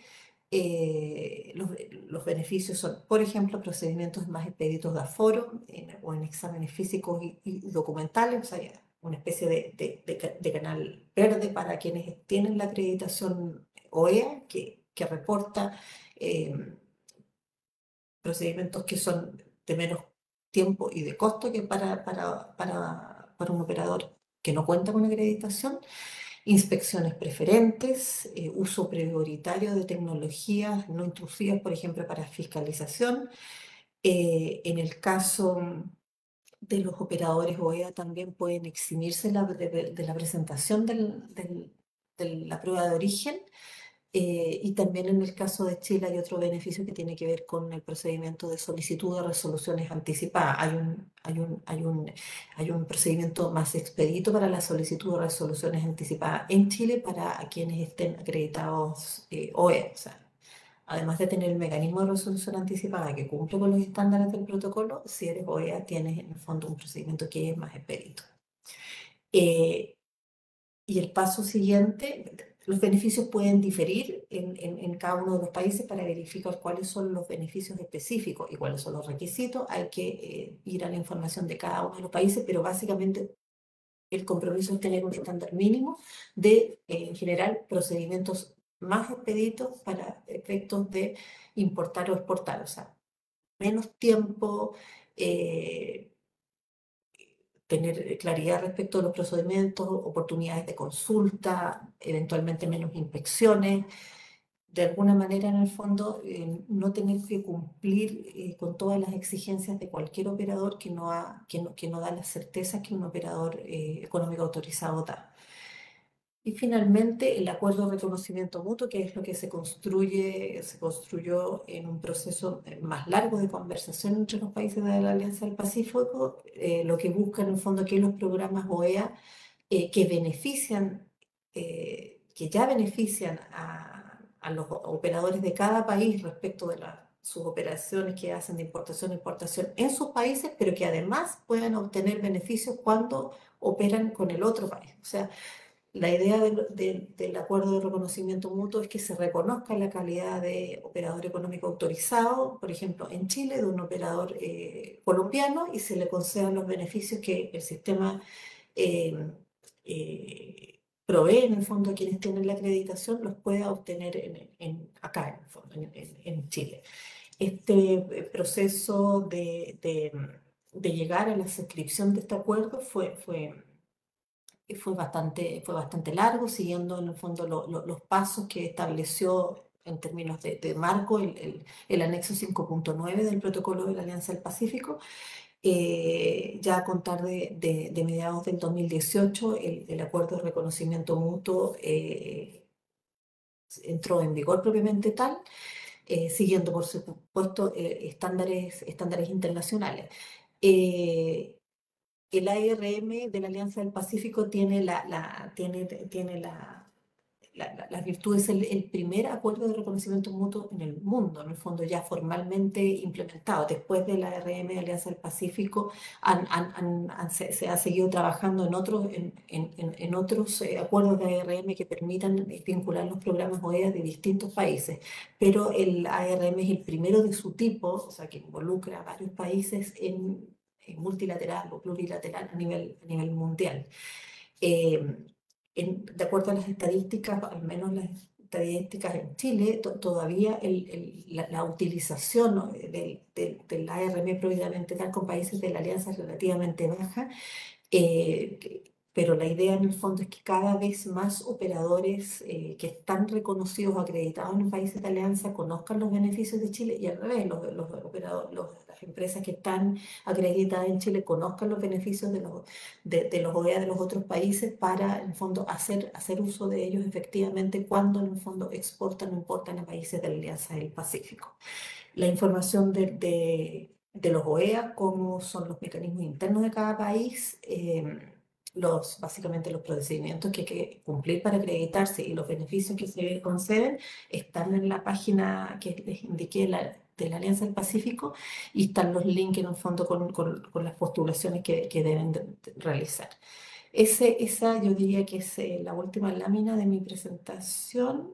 eh, los, los beneficios son, por ejemplo, procedimientos más expeditos de aforo en- o en exámenes físicos y, y documentales, o sea, una especie de, de- de ca- de canal verde para quienes tienen la acreditación O E A, que, que reporta eh, procedimientos que son de menos tiempo y de costo que para, para, para, para un operador que no cuenta con acreditación, inspecciones preferentes, eh, uso prioritario de tecnologías no intrusivas, por ejemplo, para fiscalización. Eh, en el caso de los operadores O E A también pueden eximirse la- de, de la presentación del- del- de la prueba de origen. Eh, y también en el caso de Chile hay otro beneficio que tiene que ver con el procedimiento de solicitud de resoluciones anticipadas. Hay un, hay un, hay un, hay un procedimiento más expedito para la solicitud de resoluciones anticipadas en Chile para quienes estén acreditados eh, O E A. O sea, además de tener el mecanismo de resolución anticipada que cumple con los estándares del protocolo, si eres O E A tienes en el fondo un procedimiento que es más expedito. Eh, y el paso siguiente, los beneficios pueden diferir en, en, en cada uno de los países. Para verificar cuáles son los beneficios específicos y cuáles son los requisitos, hay que eh, ir a la información de cada uno de los países, pero básicamente el compromiso es tener un estándar mínimo de, eh, en general, procedimientos más expeditos para efectos de importar o exportar, o sea, menos tiempo, eh, tener claridad respecto a los procedimientos, oportunidades de consulta, eventualmente menos inspecciones. De alguna manera, en el fondo, eh, no tener que cumplir eh, con todas las exigencias de cualquier operador que no, ha, que no, que no da las certezas que un operador eh, económico autorizado da. Y finalmente, el acuerdo de reconocimiento mutuo, que es lo que se construye, se construyó en un proceso eh, más largo de conversación entre los países de la Alianza del Pacífico, eh, lo que busca en el fondo que los programas O E A eh, que benefician, eh, que ya benefician a, a los operadores de cada país respecto de la- sus operaciones que hacen de importación e importación en sus países, pero que además puedan obtener beneficios cuando operan con el otro país. O sea, la idea del, del- del acuerdo de reconocimiento mutuo es que se reconozca la calidad de operador económico autorizado, por ejemplo, en Chile, de un operador eh, colombiano, y se le concedan los beneficios que el sistema eh, eh, provee en el fondo a quienes tienen la acreditación, los pueda obtener en, en- acá en, el fondo, en, en- en Chile. Este eh, proceso de, de- de llegar a la suscripción de este acuerdo fue, fue fue bastante, fue bastante largo, siguiendo en el fondo lo- lo- los pasos que estableció en términos de, de marco el, el- el anexo cinco punto nueve del Protocolo de la Alianza del Pacífico. Eh, ya a contar de, de- de mediados del dos mil dieciocho, el, el acuerdo de reconocimiento mutuo eh, entró en vigor propiamente tal, eh, siguiendo por supuesto eh, estándares, estándares internacionales. Eh, el A R M de la Alianza del Pacífico tiene, la, la- tiene, tiene la, la- la- las virtudes, el, el primer acuerdo de reconocimiento mutuo en el mundo, en el fondo ya formalmente implementado. Después del A R M de Alianza del Pacífico, han- han- han- han- se, se ha seguido trabajando en otros, en, en- en- en otros eh, acuerdos de A R M que permitan eh, vincular los programas O E A de distintos países, pero el A R M es el primero de su tipo, o sea, que involucra a varios países en eh, multilateral o plurilateral a nivel, a nivel mundial. Eh, en- de acuerdo a las estadísticas, al menos las estadísticas en Chile, to- todavía el- el- la, la utilización, ¿no?, del, del, del A R M propiamente tal con países de la alianza es relativamente baja. Eh, que- pero la idea en el fondo es que cada vez más operadores eh, que están reconocidos o acreditados en los países de alianza conozcan los beneficios de Chile, y al revés, los, los operadores, los- las empresas que están acreditadas en Chile conozcan los beneficios de los, de, de los O E A de los otros países para, en el fondo, hacer, hacer uso de ellos efectivamente cuando, en el fondo, exportan o importan a países de la Alianza del Pacífico. La información de, de- de los O E A, cómo son los mecanismos internos de cada país, eh, los, básicamente los procedimientos que hay que cumplir para acreditarse y los beneficios que se conceden, están en la página que les indiqué la- de la Alianza del Pacífico, y están los links en el fondo con, con- con las postulaciones que, que deben de- de realizar. Ese, esa yo diría que es eh, la última lámina de mi presentación.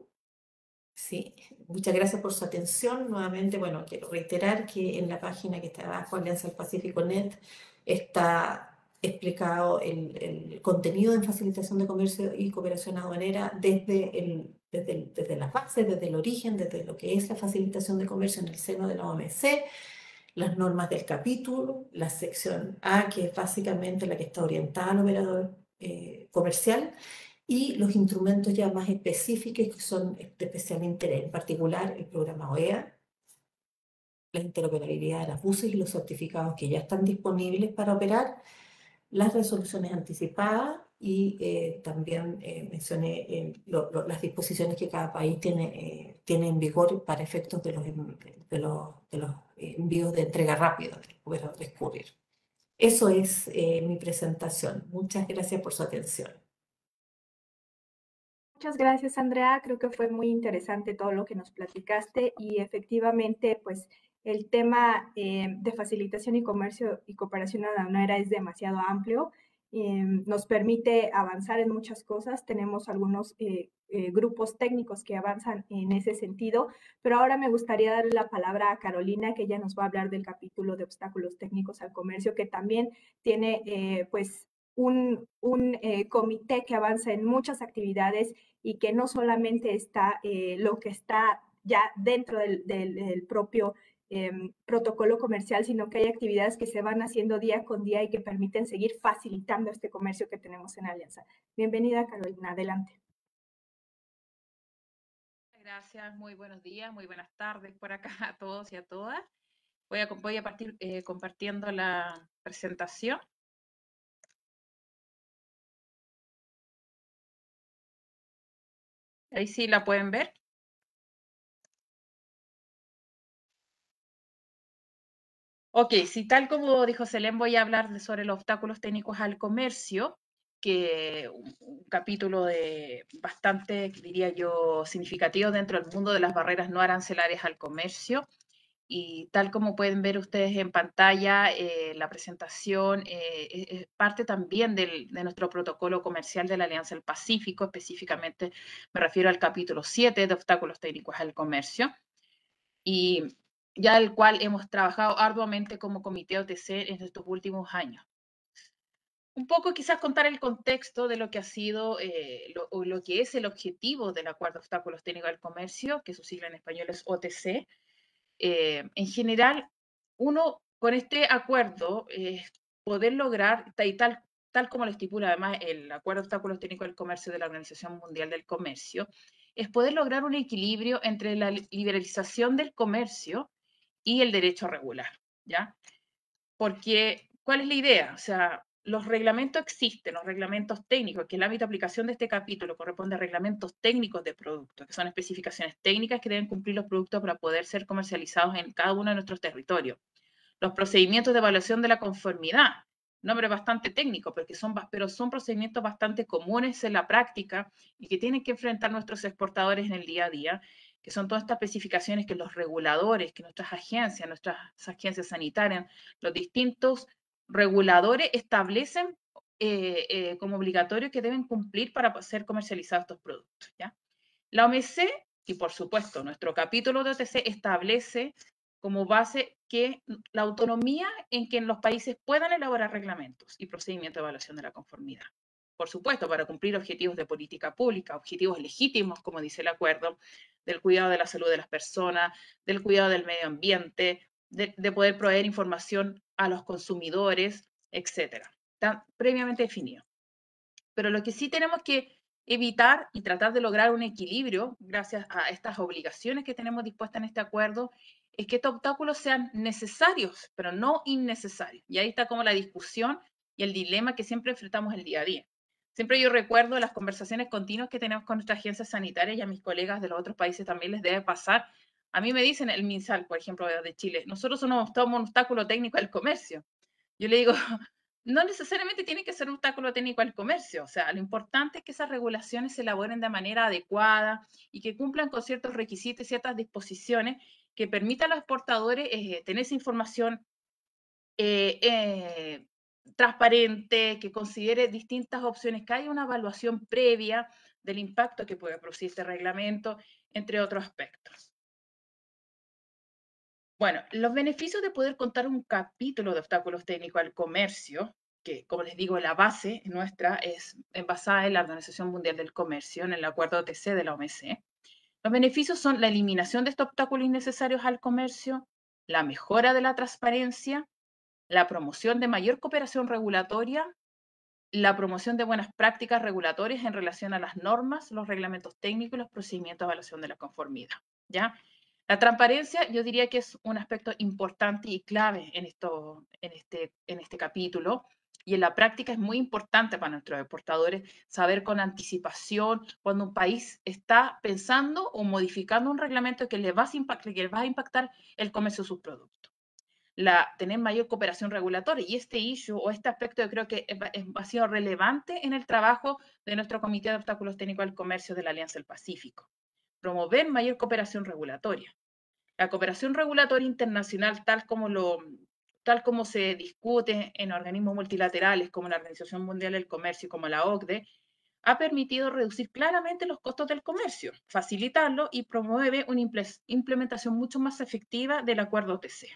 Sí, muchas gracias por su atención. Nuevamente, bueno, quiero reiterar que en la página que está abajo, Alianza del Pacífico punto net, está explicado el, el contenido en facilitación de comercio y cooperación aduanera desde el desde, el, desde las bases, desde el origen, desde lo que es la facilitación de comercio en el seno de la O M C, las normas del capítulo, la sección A, que es básicamente la que está orientada al operador eh, comercial, y los instrumentos ya más específicos que son de especial interés, en particular el programa O E A, la interoperabilidad de las buses y los certificados que ya están disponibles para operar, las resoluciones anticipadas y eh, también eh, mencioné eh, lo, lo, las disposiciones que cada país tiene, eh, tiene en vigor para efectos de los, de los, de los envíos de entrega rápida del operador Courier. Eso es eh, mi presentación. Muchas gracias por su atención. Muchas gracias, Andrea. Creo que fue muy interesante todo lo que nos platicaste y efectivamente, pues, el tema eh, de facilitación y comercio y cooperación aduanera es demasiado amplio. Eh, nos permite avanzar en muchas cosas. Tenemos algunos eh, eh, grupos técnicos que avanzan en ese sentido, pero ahora me gustaría darle la palabra a Carolina, que ella nos va a hablar del capítulo de obstáculos técnicos al comercio, que también tiene, eh, pues, un, un eh, comité que avanza en muchas actividades y que no solamente está eh, lo que está ya dentro del, del, del propio eh, protocolo comercial, sino que hay actividades que se van haciendo día con día y que permiten seguir facilitando este comercio que tenemos en Alianza. Bienvenida, Carolina, adelante. Gracias, muy buenos días, muy buenas tardes por acá a todos y a todas. Voy a, voy a partir eh, compartiendo la presentación. Ahí sí la pueden ver. Ok, si tal como dijo Selén, voy a hablar de, sobre los obstáculos técnicos al comercio, que un, un capítulo de bastante, diría yo, significativo dentro del mundo de las barreras no arancelarias al comercio. Y tal como pueden ver ustedes en pantalla, eh, la presentación eh, es parte también del, de nuestro protocolo comercial de la Alianza del Pacífico, específicamente me refiero al capítulo siete de obstáculos técnicos al comercio, y ya el cual hemos trabajado arduamente como comité O T C en estos últimos años. Un poco quizás contar el contexto de lo que ha sido eh, lo, o lo que es el objetivo del Acuerdo de Obstáculos Técnicos al Comercio, que su sigla en español es O T C. Eh, en general, uno con este acuerdo eh, poder lograr, y tal, tal como lo estipula además el Acuerdo de Obstáculos Técnicos del Comercio de la Organización Mundial del Comercio, es poder lograr un equilibrio entre la liberalización del comercio y el derecho regular, ¿ya? Porque, ¿cuál es la idea? O sea, los reglamentos existen, los reglamentos técnicos, que el ámbito de aplicación de este capítulo corresponde a reglamentos técnicos de productos, que son especificaciones técnicas que deben cumplir los productos para poder ser comercializados en cada uno de nuestros territorios. Los procedimientos de evaluación de la conformidad, nombre bastante técnico, porque son, pero son procedimientos bastante comunes en la práctica y que tienen que enfrentar nuestros exportadores en el día a día, que son todas estas especificaciones que los reguladores, que nuestras agencias, nuestras agencias sanitarias, los distintos reguladores establecen eh, eh, como obligatorio que deben cumplir para ser comercializados estos productos, ¿ya? La O M C, y por supuesto nuestro capítulo de O T C, establece como base que la autonomía en que los países puedan elaborar reglamentos y procedimientos de evaluación de la conformidad. Por supuesto, para cumplir objetivos de política pública, objetivos legítimos, como dice el acuerdo, del cuidado de la salud de las personas, del cuidado del medio ambiente, de, de poder proveer información a los consumidores, etcétera. Está previamente definido. Pero lo que sí tenemos que evitar y tratar de lograr un equilibrio, gracias a estas obligaciones que tenemos dispuestas en este acuerdo, es que estos obstáculos sean necesarios, pero no innecesarios. Y ahí está como la discusión y el dilema que siempre enfrentamos el día a día. Siempre yo recuerdo las conversaciones continuas que tenemos con nuestras agencias sanitarias y a mis colegas de los otros países también les debe pasar. A mí me dicen el MinSal, por ejemplo, de Chile, nosotros somos un obstáculo técnico al comercio. Yo le digo, no necesariamente tiene que ser un obstáculo técnico al comercio. O sea, lo importante es que esas regulaciones se elaboren de manera adecuada y que cumplan con ciertos requisitos y ciertas disposiciones que permitan a los exportadores eh, tener esa información eh, eh, transparente, que considere distintas opciones, que haya una evaluación previa del impacto que puede producir este reglamento, entre otros aspectos. Bueno, los beneficios de poder contar un capítulo de obstáculos técnicos al comercio que, como les digo, la base nuestra es basada en la Organización Mundial del Comercio, en el acuerdo O T C de la O M C. Los beneficios son la eliminación de estos obstáculos innecesarios al comercio, la mejora de la transparencia, la promoción de mayor cooperación regulatoria, la promoción de buenas prácticas regulatorias en relación a las normas, los reglamentos técnicos y los procedimientos de evaluación de la conformidad, ¿ya? La transparencia, yo diría que es un aspecto importante y clave en, esto, en, este, en este capítulo, y en la práctica es muy importante para nuestros exportadores saber con anticipación cuando un país está pensando o modificando un reglamento que le va a impactar, que le va a impactar el comercio de sus productos. La, tener mayor cooperación regulatoria, y este issue o este aspecto yo creo que es, es, ha sido relevante en el trabajo de nuestro Comité de Obstáculos Técnicos al Comercio de la Alianza del Pacífico. Promover mayor cooperación regulatoria. La cooperación regulatoria internacional, tal como, lo, tal como se discute en organismos multilaterales como la Organización Mundial del Comercio y como la O C D E, ha permitido reducir claramente los costos del comercio, facilitarlo y promueve una implementación mucho más efectiva del acuerdo O T C.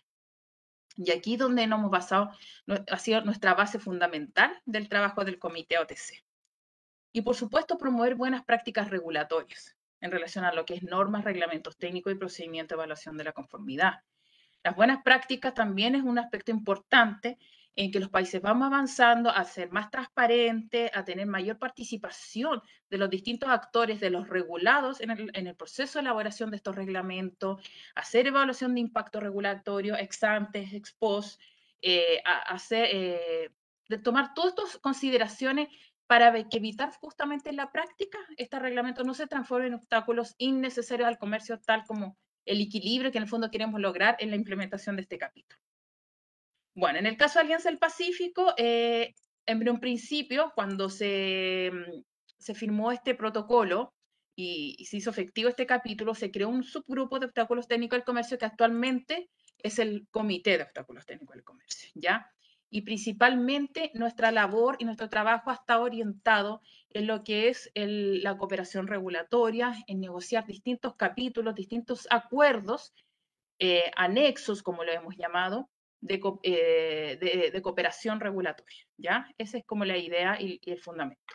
Y aquí donde nos hemos basado, ha sido nuestra base fundamental del trabajo del Comité O T C. Y por supuesto, promover buenas prácticas regulatorias en relación a lo que es normas, reglamentos técnicos y procedimientos de evaluación de la conformidad. Las buenas prácticas también es un aspecto importante en que los países vamos avanzando a ser más transparentes, a tener mayor participación de los distintos actores, de los regulados en el, en el proceso de elaboración de estos reglamentos, hacer evaluación de impacto regulatorio, ex ante, ex post, eh, a, hacer, eh, de tomar todas estas consideraciones para que evitar justamente en la práctica estos reglamentos no se transformen en obstáculos innecesarios al comercio, tal como el equilibrio que en el fondo queremos lograr en la implementación de este capítulo. Bueno, en el caso de Alianza del Pacífico, eh, en un principio, cuando se, se firmó este protocolo y, y se hizo efectivo este capítulo, se creó un subgrupo de obstáculos técnicos del comercio que actualmente es el Comité de Obstáculos Técnicos del Comercio, ¿ya? Y principalmente nuestra labor y nuestro trabajo está orientado en lo que es el, la cooperación regulatoria, en negociar distintos capítulos, distintos acuerdos, eh, anexos, como lo hemos llamado, de, eh, de, de cooperación regulatoria, ¿ya? Esa es como la idea y, y el fundamento.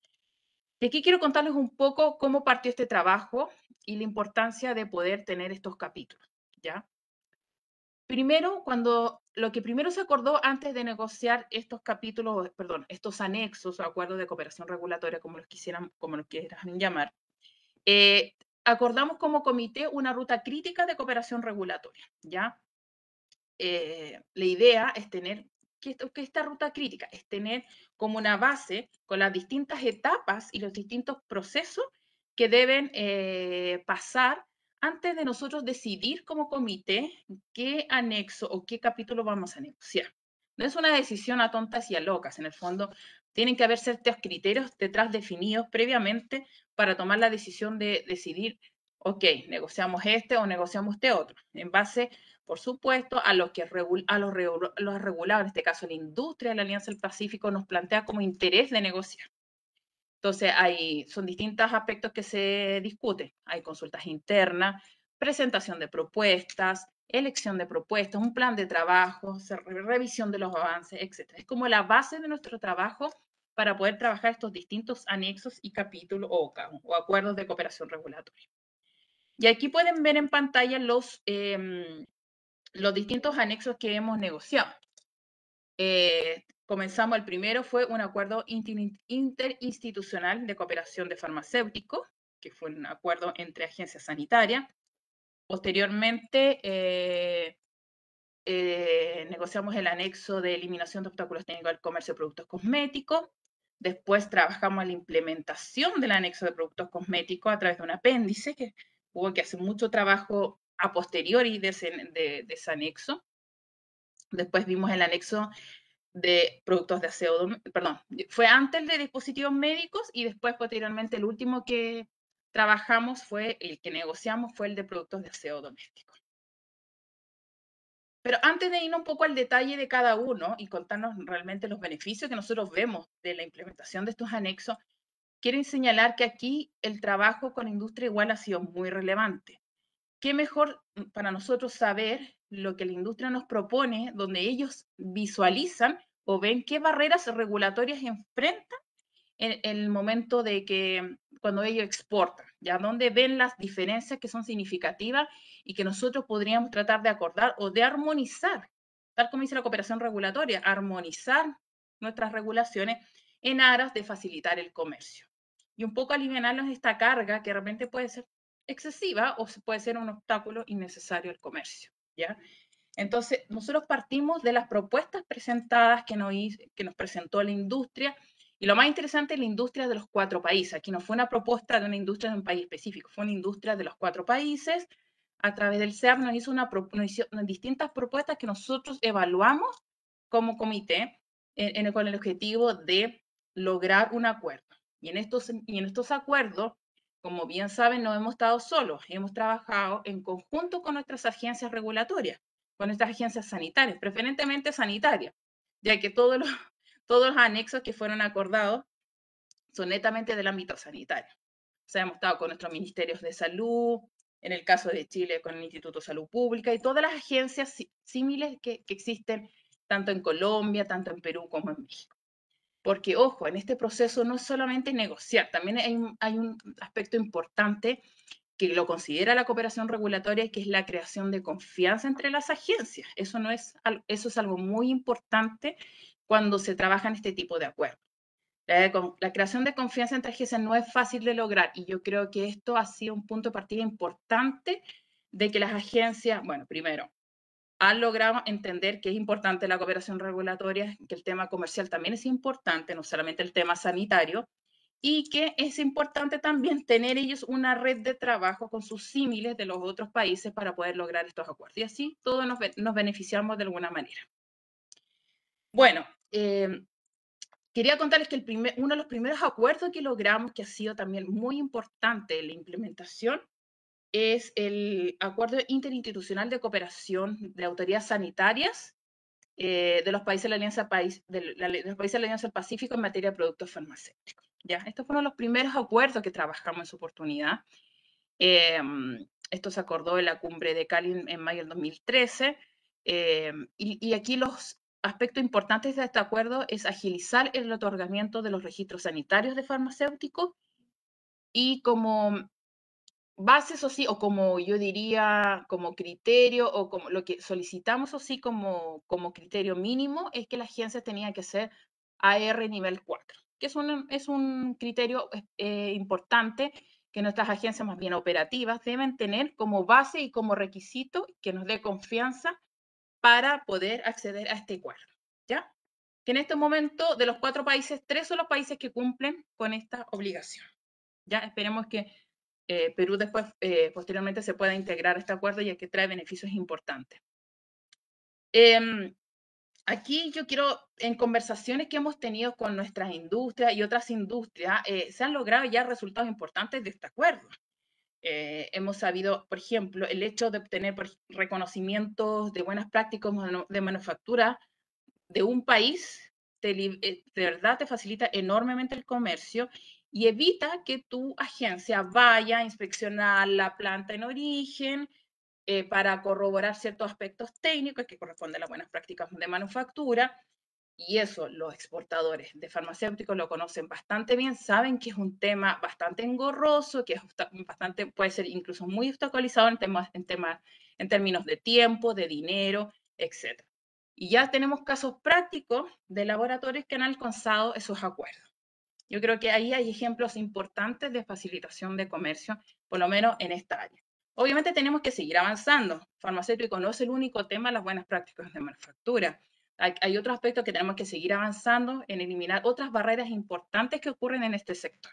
Y aquí quiero contarles un poco cómo partió este trabajo y la importancia de poder tener estos capítulos, ¿ya? Primero, cuando lo que primero se acordó antes de negociar estos capítulos, perdón, estos anexos o acuerdos de cooperación regulatoria, como los quisieran, como los quieran llamar, eh, acordamos como comité una ruta crítica de cooperación regulatoria, ¿ya? Eh, la idea es tener, que, que esta ruta crítica es tener como una base con las distintas etapas y los distintos procesos que deben eh, pasar antes de nosotros decidir como comité qué anexo o qué capítulo vamos a negociar. No es una decisión a tontas y a locas, en el fondo tienen que haber ciertos criterios detrás definidos previamente para tomar la decisión de decidir, ok, negociamos este o negociamos este otro, en base, por supuesto, a lo que a los, los regulados, en este caso la industria de la Alianza del Pacífico, nos plantea como interés de negociar. Entonces, hay, son distintos aspectos que se discuten. Hay consultas internas, presentación de propuestas, elección de propuestas, un plan de trabajo, revisión de los avances, etcétera. Es como la base de nuestro trabajo para poder trabajar estos distintos anexos y capítulos o, o acuerdos de cooperación regulatoria. Y aquí pueden ver en pantalla los, eh, los distintos anexos que hemos negociado. Eh, comenzamos, el primero fue un acuerdo interinstitucional de cooperación de farmacéuticos, que fue un acuerdo entre agencias sanitarias. Posteriormente, eh, eh, negociamos el anexo de eliminación de obstáculos técnicos al comercio de productos cosméticos. Después trabajamos la implementación del anexo de productos cosméticos a través de un apéndice, que hubo que hacer mucho trabajo a posteriori de ese, de, de ese anexo. Después vimos el anexo de productos de aseo, perdón, fue antes el de dispositivos médicos y después posteriormente el último que trabajamos fue, el que negociamos fue el de productos de aseo doméstico. Pero antes de ir un poco al detalle de cada uno y contarnos realmente los beneficios que nosotros vemos de la implementación de estos anexos, quiero señalar que aquí el trabajo con industria igual ha sido muy relevante. ¿Qué mejor para nosotros saber lo que la industria nos propone, donde ellos visualizan o ven qué barreras regulatorias enfrentan en, en el momento de que cuando ellos exportan, ya donde ven las diferencias que son significativas y que nosotros podríamos tratar de acordar o de armonizar, tal como dice la cooperación regulatoria, armonizar nuestras regulaciones en aras de facilitar el comercio. Y un poco aliviarnos esta carga que realmente puede ser excesiva o puede ser un obstáculo innecesario al comercio, ¿ya? Entonces, nosotros partimos de las propuestas presentadas que nos, que nos presentó la industria, y lo más interesante es la industria de los cuatro países. Aquí no fue una propuesta de una industria de un país específico, fue una industria de los cuatro países. A través del C E A P nos hizo, una, nos hizo distintas propuestas que nosotros evaluamos como comité en, en, con el objetivo de lograr un acuerdo. Y en estos, y en estos acuerdos, como bien saben, no hemos estado solos, hemos trabajado en conjunto con nuestras agencias regulatorias, con nuestras agencias sanitarias, preferentemente sanitarias, ya que todos los, todos los anexos que fueron acordados son netamente del ámbito sanitario. O sea, hemos estado con nuestros ministerios de salud, en el caso de Chile con el Instituto de Salud Pública y todas las agencias similares que, que existen tanto en Colombia, tanto en Perú como en México. Porque, ojo, en este proceso no es solamente negociar, también hay, hay un aspecto importante que lo considera la cooperación regulatoria, que es la creación de confianza entre las agencias. Eso, no es, eso es algo muy importante cuando se trabaja en este tipo de acuerdos. La, la creación de confianza entre agencias no es fácil de lograr, y yo creo que esto ha sido un punto de partida importante de que las agencias, bueno, primero, han logrado entender que es importante la cooperación regulatoria, que el tema comercial también es importante, no solamente el tema sanitario, y que es importante también tener ellos una red de trabajo con sus símiles de los otros países para poder lograr estos acuerdos. Y así todos nos, nos beneficiamos de alguna manera. Bueno, eh, quería contarles que el primer, uno de los primeros acuerdos que logramos, que ha sido también muy importante en la implementación, es el Acuerdo Interinstitucional de Cooperación de Autoridades Sanitarias eh, de los países de la Alianza País, de, la, de los países de la Alianza del Pacífico en materia de productos farmacéuticos. ¿Ya? Estos fueron los primeros acuerdos que trabajamos en su oportunidad. Eh, esto se acordó en la cumbre de Cali en, en mayo del dos mil trece. Eh, y, y aquí los aspectos importantes de este acuerdo es agilizar el otorgamiento de los registros sanitarios de farmacéuticos y como bases, o sí, o como yo diría, como criterio, o como lo que solicitamos, o sí, como, como criterio mínimo, es que la agencia tenía que ser A R nivel cuatro, que es un, es un criterio eh, importante que nuestras agencias más bien operativas deben tener como base y como requisito que nos dé confianza para poder acceder a este acuerdo, ¿ya? Que en este momento, de los cuatro países, tres son los países que cumplen con esta obligación, ¿ya? Esperemos que Eh, Perú después, eh, posteriormente, se pueda integrar a este acuerdo, ya que trae beneficios importantes. Eh, aquí yo quiero, en conversaciones que hemos tenido con nuestras industrias y otras industrias, eh, se han logrado ya resultados importantes de este acuerdo. Eh, hemos sabido, por ejemplo, el hecho de obtener reconocimientos de buenas prácticas de manufactura de un país, te, de verdad te facilita enormemente el comercio y evita que tu agencia vaya a inspeccionar la planta en origen eh, para corroborar ciertos aspectos técnicos que corresponden a las buenas prácticas de manufactura. Y eso los exportadores de farmacéuticos lo conocen bastante bien, saben que es un tema bastante engorroso, que es bastante, puede ser incluso muy obstaculizado en, temas, en, temas, en términos de tiempo, de dinero, etcétera. Y ya tenemos casos prácticos de laboratorios que han alcanzado esos acuerdos. Yo creo que ahí hay ejemplos importantes de facilitación de comercio, por lo menos en esta área. Obviamente tenemos que seguir avanzando. Farmacéutico no es el único tema, las buenas prácticas de manufactura. Hay, hay otros aspectos que tenemos que seguir avanzando en eliminar otras barreras importantes que ocurren en este sector.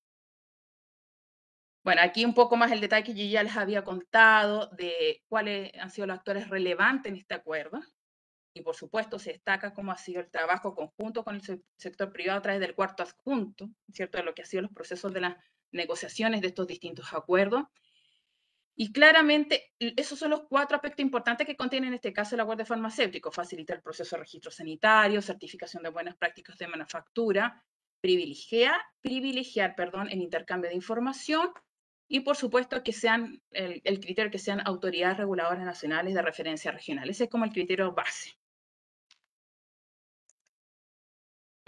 Bueno, aquí un poco más el detalle que yo ya les había contado de cuáles han sido los actores relevantes en este acuerdo. Y por supuesto se destaca cómo ha sido el trabajo conjunto con el sector privado a través del cuarto adjunto, ¿cierto? De lo que han sido los procesos de las negociaciones de estos distintos acuerdos. Y claramente, esos son los cuatro aspectos importantes que contiene en este caso el acuerdo farmacéutico: facilitar el proceso de registro sanitario, certificación de buenas prácticas de manufactura, privilegiar, privilegiar perdón, el intercambio de información y, por supuesto, que sean el, el criterio que sean autoridades reguladoras nacionales de referencia regional. Ese es como el criterio base.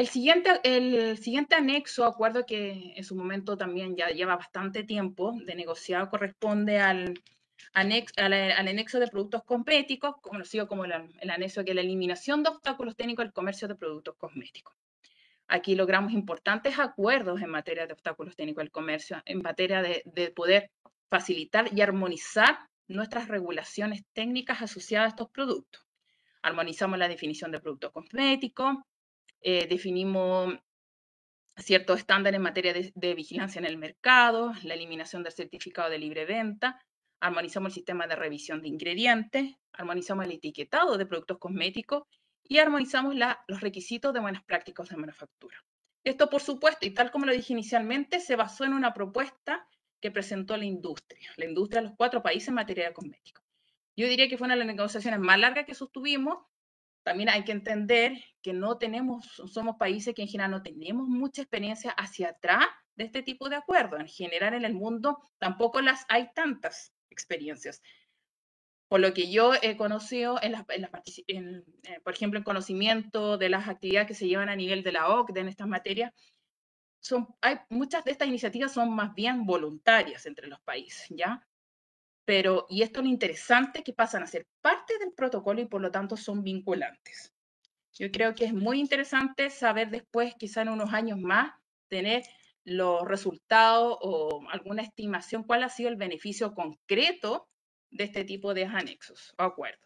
El siguiente, el siguiente anexo, acuerdo que en su momento también ya lleva bastante tiempo de negociado, corresponde al, anex, al, al anexo de productos cosméticos, conocido como el, el anexo que es la eliminación de obstáculos técnicos al comercio de productos cosméticos. Aquí logramos importantes acuerdos en materia de obstáculos técnicos al comercio, en materia de, de poder facilitar y armonizar nuestras regulaciones técnicas asociadas a estos productos. Armonizamos la definición de productos cosméticos, eh, definimos ciertos estándares en materia de, de vigilancia en el mercado, la eliminación del certificado de libre venta, armonizamos el sistema de revisión de ingredientes, armonizamos el etiquetado de productos cosméticos y armonizamos la, los requisitos de buenas prácticas de manufactura. Esto, por supuesto, y tal como lo dije inicialmente, se basó en una propuesta que presentó la industria, la industria de los cuatro países en materia de cosméticos. Yo diría que fue una de las negociaciones más largas que sostuvimos. También hay que entender que no tenemos, somos países que en general no tenemos mucha experiencia hacia atrás de este tipo de acuerdos. En general en el mundo tampoco las hay tantas experiencias. Por lo que yo he conocido, en la, en la, en, eh, por ejemplo, el conocimiento de las actividades que se llevan a nivel de la O C D E en estas materias, son, hay, muchas de estas iniciativas son más bien voluntarias entre los países, ¿ya? Pero, y esto es lo interesante, que pasan a ser parte del protocolo y por lo tanto son vinculantes. Yo creo que es muy interesante saber después, quizá en unos años más, tener los resultados o alguna estimación, cuál ha sido el beneficio concreto de este tipo de anexos o acuerdos.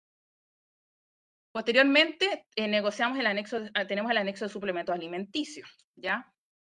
Posteriormente, eh, negociamos el anexo, tenemos el anexo de suplementos alimenticios, ¿ya?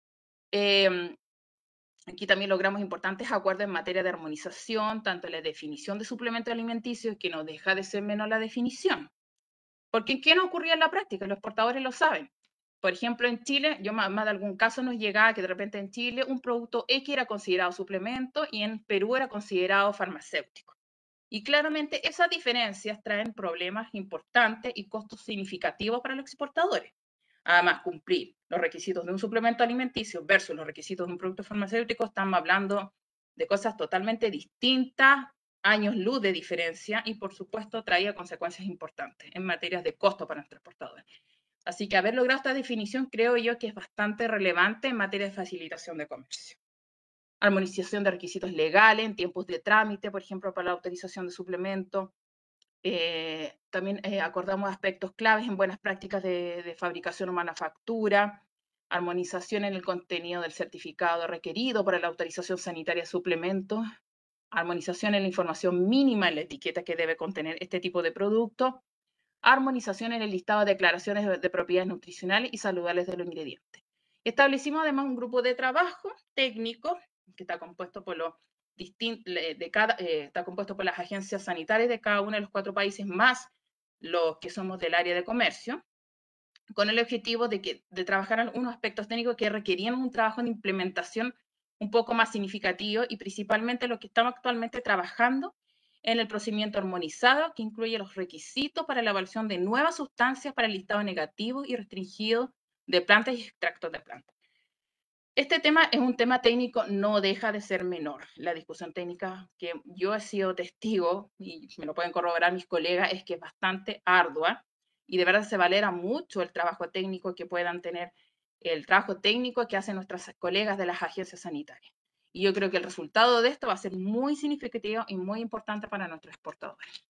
Eh, Aquí también logramos importantes acuerdos en materia de armonización, tanto en la definición de suplementos alimenticios, que no deja de ser menor la definición. Porque ¿qué nos ocurría en la práctica? Los exportadores lo saben. Por ejemplo, en Chile, yo más, más de algún caso nos llegaba que de repente en Chile un producto X era considerado suplemento y en Perú era considerado farmacéutico. Y claramente esas diferencias traen problemas importantes y costos significativos para los exportadores. Además, cumplir los requisitos de un suplemento alimenticio versus los requisitos de un producto farmacéutico, estamos hablando de cosas totalmente distintas, años luz de diferencia, y por supuesto traía consecuencias importantes en materia de costo para nuestros exportadores. Así que haber logrado esta definición creo yo que es bastante relevante en materia de facilitación de comercio. Armonización de requisitos legales en tiempos de trámite, por ejemplo, para la autorización de suplementos. Eh, también eh, acordamos aspectos claves en buenas prácticas de, de fabricación o manufactura, armonización en el contenido del certificado requerido para la autorización sanitaria de suplementos, armonización en la información mínima en la etiqueta que debe contener este tipo de producto, armonización en el listado de declaraciones de, de propiedades nutricionales y saludables de los ingredientes. Establecimos además un grupo de trabajo técnico que está compuesto por los de cada, eh, está compuesto por las agencias sanitarias de cada uno de los cuatro países, más los que somos del área de comercio, con el objetivo de, que, de trabajar algunos aspectos técnicos que requerían un trabajo de implementación un poco más significativo, y principalmente lo que estamos actualmente trabajando en el procedimiento armonizado, que incluye los requisitos para la evaluación de nuevas sustancias para el listado negativo y restringido de plantas y extractos de plantas. Este tema es un tema técnico, no deja de ser menor. La discusión técnica que yo he sido testigo, y me lo pueden corroborar mis colegas, es que es bastante ardua y de verdad se valora mucho el trabajo técnico que puedan tener, el trabajo técnico que hacen nuestras colegas de las agencias sanitarias. Y yo creo que el resultado de esto va a ser muy significativo y muy importante para nuestros exportadores.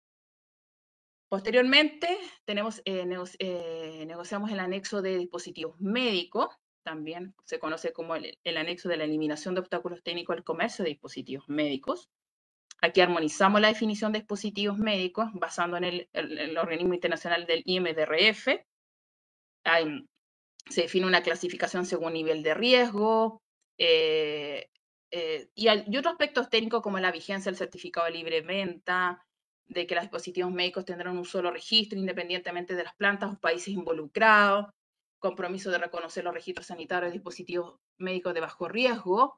Posteriormente, tenemos, eh, negoci eh, negociamos el anexo de dispositivos médicos. También se conoce como el, el anexo de la eliminación de obstáculos técnicos al comercio de dispositivos médicos. Aquí armonizamos la definición de dispositivos médicos basando en el, el, el organismo internacional del I M D R F. Hay, se define una clasificación según nivel de riesgo, eh, eh, y, hay, y otros aspectos técnicos como la vigencia del certificado de libre venta, de que los dispositivos médicos tendrán un solo registro independientemente de las plantas o países involucrados, compromiso de reconocer los registros sanitarios de dispositivos médicos de bajo riesgo,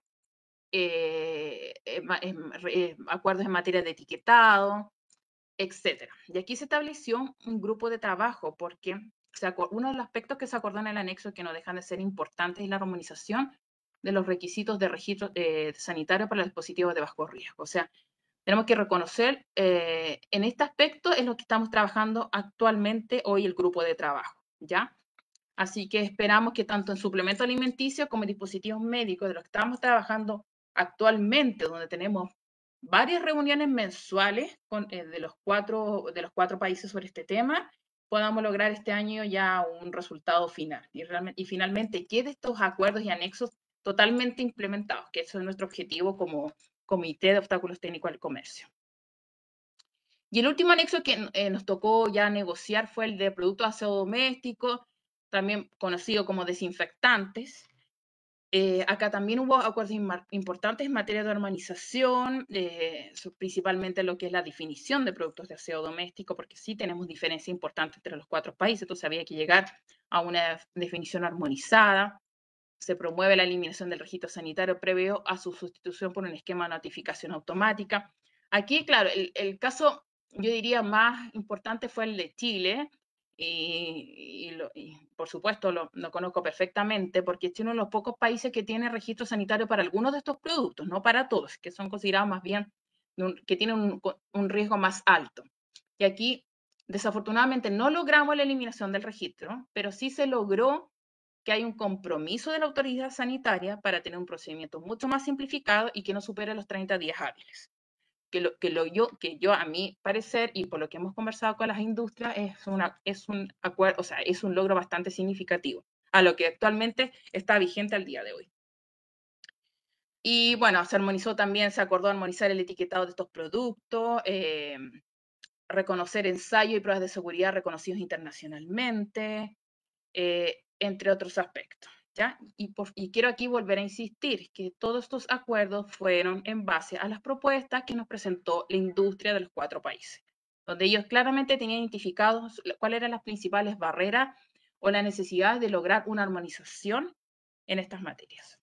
eh, eh, eh, acuerdos en materia de etiquetado, etcétera. Y aquí se estableció un grupo de trabajo porque se uno de los aspectos que se acordó en el anexo que no dejan de ser importantes es la armonización de los requisitos de registro eh, sanitario para los dispositivos de bajo riesgo. O sea, tenemos que reconocer, eh, en este aspecto es lo que estamos trabajando actualmente hoy el grupo de trabajo, ¿ya? Así que esperamos que tanto en suplemento alimenticio como en dispositivos médicos, de los que estamos trabajando actualmente, donde tenemos varias reuniones mensuales con, eh, de, los cuatro, de los cuatro países sobre este tema, podamos lograr este año ya un resultado final. Y, realmente, y finalmente quede estos acuerdos y anexos totalmente implementados, que eso es nuestro objetivo como Comité de Obstáculos Técnicos al Comercio. Y el último anexo que eh, nos tocó ya negociar fue el de productos de aseo doméstico, también conocido como desinfectantes. Eh, acá también hubo acuerdos importantes en materia de armonización, eh, principalmente lo que es la definición de productos de aseo doméstico, porque sí tenemos diferencia importante entre los cuatro países, entonces había que llegar a una definición armonizada. Se promueve la eliminación del registro sanitario previo a su sustitución por un esquema de notificación automática. Aquí, claro, el, el caso, yo diría, más importante fue el de Chile, y, y, lo, y por supuesto lo, lo conozco perfectamente, porque es uno de los pocos países que tiene registro sanitario para algunos de estos productos, no para todos, que son considerados más bien un, que tienen un, un riesgo más alto. Y aquí, desafortunadamente, no logramos la eliminación del registro, pero sí se logró que hay un compromiso de la autoridad sanitaria para tener un procedimiento mucho más simplificado y que no supere los treinta días hábiles. Que, lo, que, lo yo, que yo, a mi parecer, y por lo que hemos conversado con las industrias, es, una, es, un acuerdo, o sea, es un logro bastante significativo a lo que actualmente está vigente al día de hoy. Y bueno, se armonizó también, se acordó armonizar el etiquetado de estos productos, eh, reconocer ensayos y pruebas de seguridad reconocidos internacionalmente, eh, entre otros aspectos. ¿Ya? Y, por, y quiero aquí volver a insistir que todos estos acuerdos fueron en base a las propuestas que nos presentó la industria de los cuatro países, donde ellos claramente tenían identificados cuáles eran las principales barreras o la necesidad de lograr una armonización en estas materias.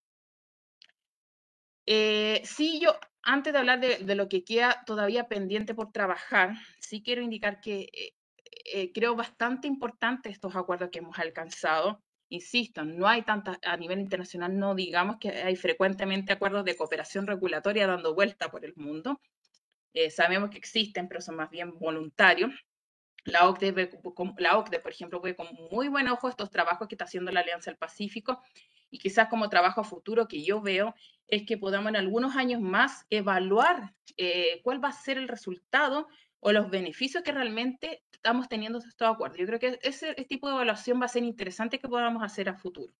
Eh, sí, yo, antes de hablar de, de lo que queda todavía pendiente por trabajar, sí quiero indicar que eh, eh, creo bastante importante estos acuerdos que hemos alcanzado. Insisto, no hay tantas, a nivel internacional no digamos que hay frecuentemente acuerdos de cooperación regulatoria dando vuelta por el mundo. Eh, sabemos que existen, pero son más bien voluntarios. La OCDE, ve, la OCDE, por ejemplo, ve con muy buen ojo estos trabajos que está haciendo la Alianza del Pacífico, y quizás como trabajo futuro que yo veo es que podamos en algunos años más evaluar eh, cuál va a ser el resultado o los beneficios que realmente estamos teniendo de estos acuerdos. Yo creo que ese, ese tipo de evaluación va a ser interesante que podamos hacer a futuro.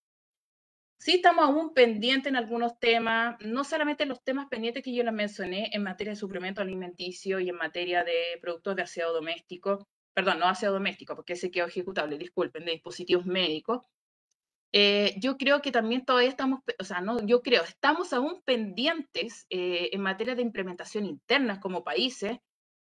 Sí estamos aún pendientes en algunos temas, no solamente los temas pendientes que yo les mencioné en materia de suplemento alimenticio y en materia de productos de aseo doméstico, perdón, no aseo doméstico, porque ese quedó ejecutable, disculpen, de dispositivos médicos. Eh, yo creo que también todavía estamos, o sea, no, yo creo, estamos aún pendientes eh, en materia de implementación interna como países,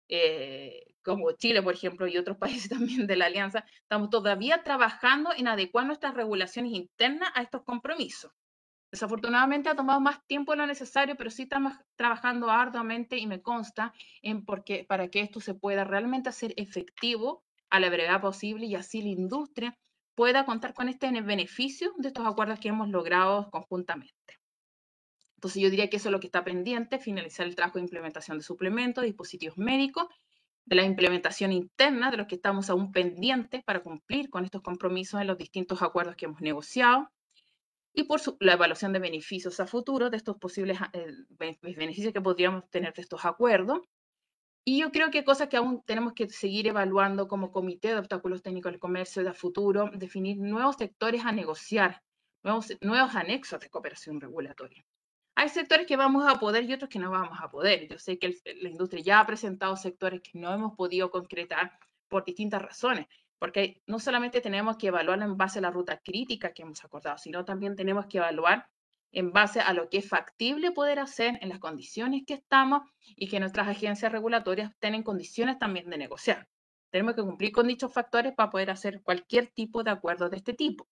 eh, como Chile, por ejemplo, y otros países también de la Alianza, estamos todavía trabajando en adecuar nuestras regulaciones internas a estos compromisos. Desafortunadamente ha tomado más tiempo de lo necesario, pero sí estamos trabajando arduamente y me consta en porque, para que esto se pueda realmente hacer efectivo a la brevedad posible y así la industria pueda contar con este beneficio de estos acuerdos que hemos logrado conjuntamente. Entonces yo diría que eso es lo que está pendiente, finalizar el trabajo de implementación de suplementos, dispositivos médicos, de la implementación interna de los que estamos aún pendientes para cumplir con estos compromisos en los distintos acuerdos que hemos negociado, y por su, la evaluación de beneficios a futuro de estos posibles eh, beneficios que podríamos tener de estos acuerdos. Y yo creo que cosas que aún tenemos que seguir evaluando como Comité de Obstáculos Técnicos del Comercio de a futuro, definir nuevos sectores a negociar, nuevos, nuevos anexos de cooperación regulatoria. Hay sectores que vamos a poder y otros que no vamos a poder. Yo sé que el, la industria ya ha presentado sectores que no hemos podido concretar por distintas razones, porque no solamente tenemos que evaluar en base a la ruta crítica que hemos acordado, sino también tenemos que evaluar en base a lo que es factible poder hacer en las condiciones que estamos y que nuestras agencias regulatorias tienen condiciones también de negociar. Tenemos que cumplir con dichos factores para poder hacer cualquier tipo de acuerdo de este tipo.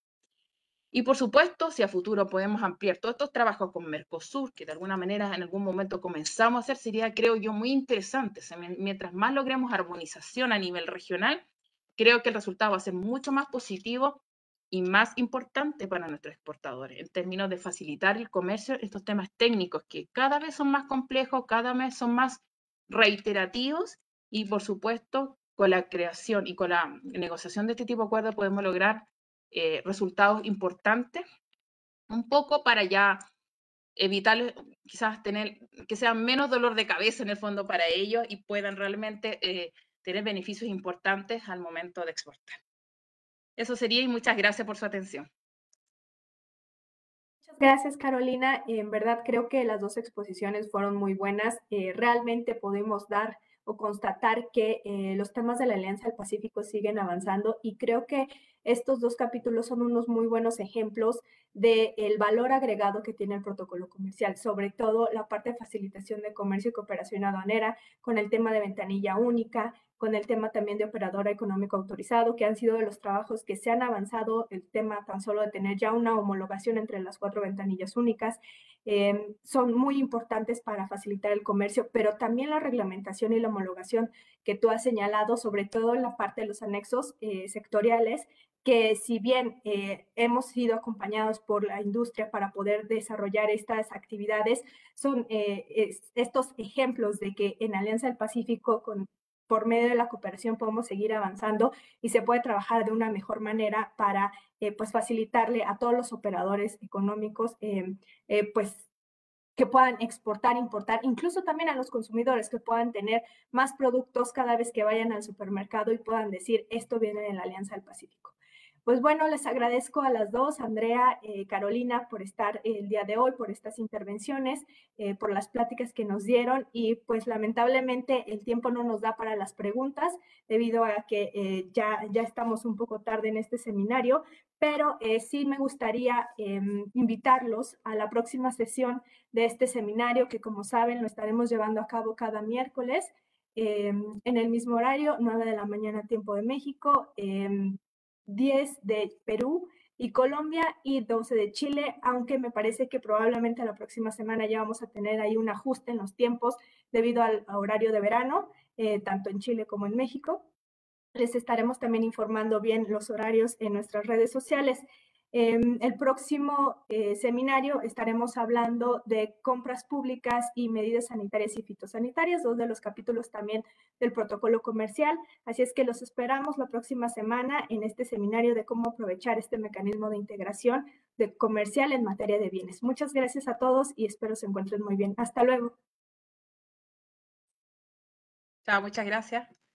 Y por supuesto, si a futuro podemos ampliar todos estos trabajos con Mercosur, que de alguna manera en algún momento comenzamos a hacer, sería, creo yo, muy interesante. O sea, mientras más logremos armonización a nivel regional, creo que el resultado va a ser mucho más positivo y más importante para nuestros exportadores, en términos de facilitar el comercio, estos temas técnicos que cada vez son más complejos, cada vez son más reiterativos, y por supuesto, con la creación y con la negociación de este tipo de acuerdos podemos lograr eh, resultados importantes, un poco para ya evitar quizás tener, que sea menos dolor de cabeza en el fondo para ellos y puedan realmente eh, tener beneficios importantes al momento de exportar. Eso sería, y muchas gracias por su atención. Muchas gracias, Carolina. En verdad creo que las dos exposiciones fueron muy buenas. Eh, realmente pudimos dar o constatar que eh, los temas de la Alianza del Pacífico siguen avanzando y creo que estos dos capítulos son unos muy buenos ejemplos del valor agregado que tiene el protocolo comercial, sobre todo la parte de facilitación de comercio y cooperación aduanera, con el tema de ventanilla única, con el tema también de operador económico autorizado, que han sido de los trabajos que se han avanzado, el tema tan solo de tener ya una homologación entre las cuatro ventanillas únicas, eh, son muy importantes para facilitar el comercio, pero también la reglamentación y la homologación que tú has señalado, sobre todo en la parte de los anexos eh, sectoriales, que si bien eh, hemos sido acompañados por la industria para poder desarrollar estas actividades, son eh, es, estos ejemplos de que en Alianza del Pacífico, con, por medio de la cooperación, podemos seguir avanzando y se puede trabajar de una mejor manera para eh, pues facilitarle a todos los operadores económicos eh, eh, pues que puedan exportar, importar, incluso también a los consumidores que puedan tener más productos cada vez que vayan al supermercado y puedan decir, esto viene de la Alianza del Pacífico. Pues bueno, les agradezco a las dos, Andrea, eh, Carolina, por estar el día de hoy, por estas intervenciones, eh, por las pláticas que nos dieron y pues lamentablemente el tiempo no nos da para las preguntas debido a que eh, ya, ya estamos un poco tarde en este seminario, pero eh, sí me gustaría eh, invitarlos a la próxima sesión de este seminario que, como saben, lo estaremos llevando a cabo cada miércoles eh, en el mismo horario, nueve de la mañana tiempo de México, eh, diez de Perú y Colombia y doce de Chile, aunque me parece que probablemente la próxima semana ya vamos a tener ahí un ajuste en los tiempos debido al horario de verano, eh, tanto en Chile como en México. Les estaremos también informando bien los horarios en nuestras redes sociales. En el próximo eh, seminario estaremos hablando de compras públicas y medidas sanitarias y fitosanitarias, dos de los capítulos también del protocolo comercial. Así es que los esperamos la próxima semana en este seminario de cómo aprovechar este mecanismo de integración de comercial en materia de bienes. Muchas gracias a todos y espero se encuentren muy bien. Hasta luego. Chao, muchas gracias.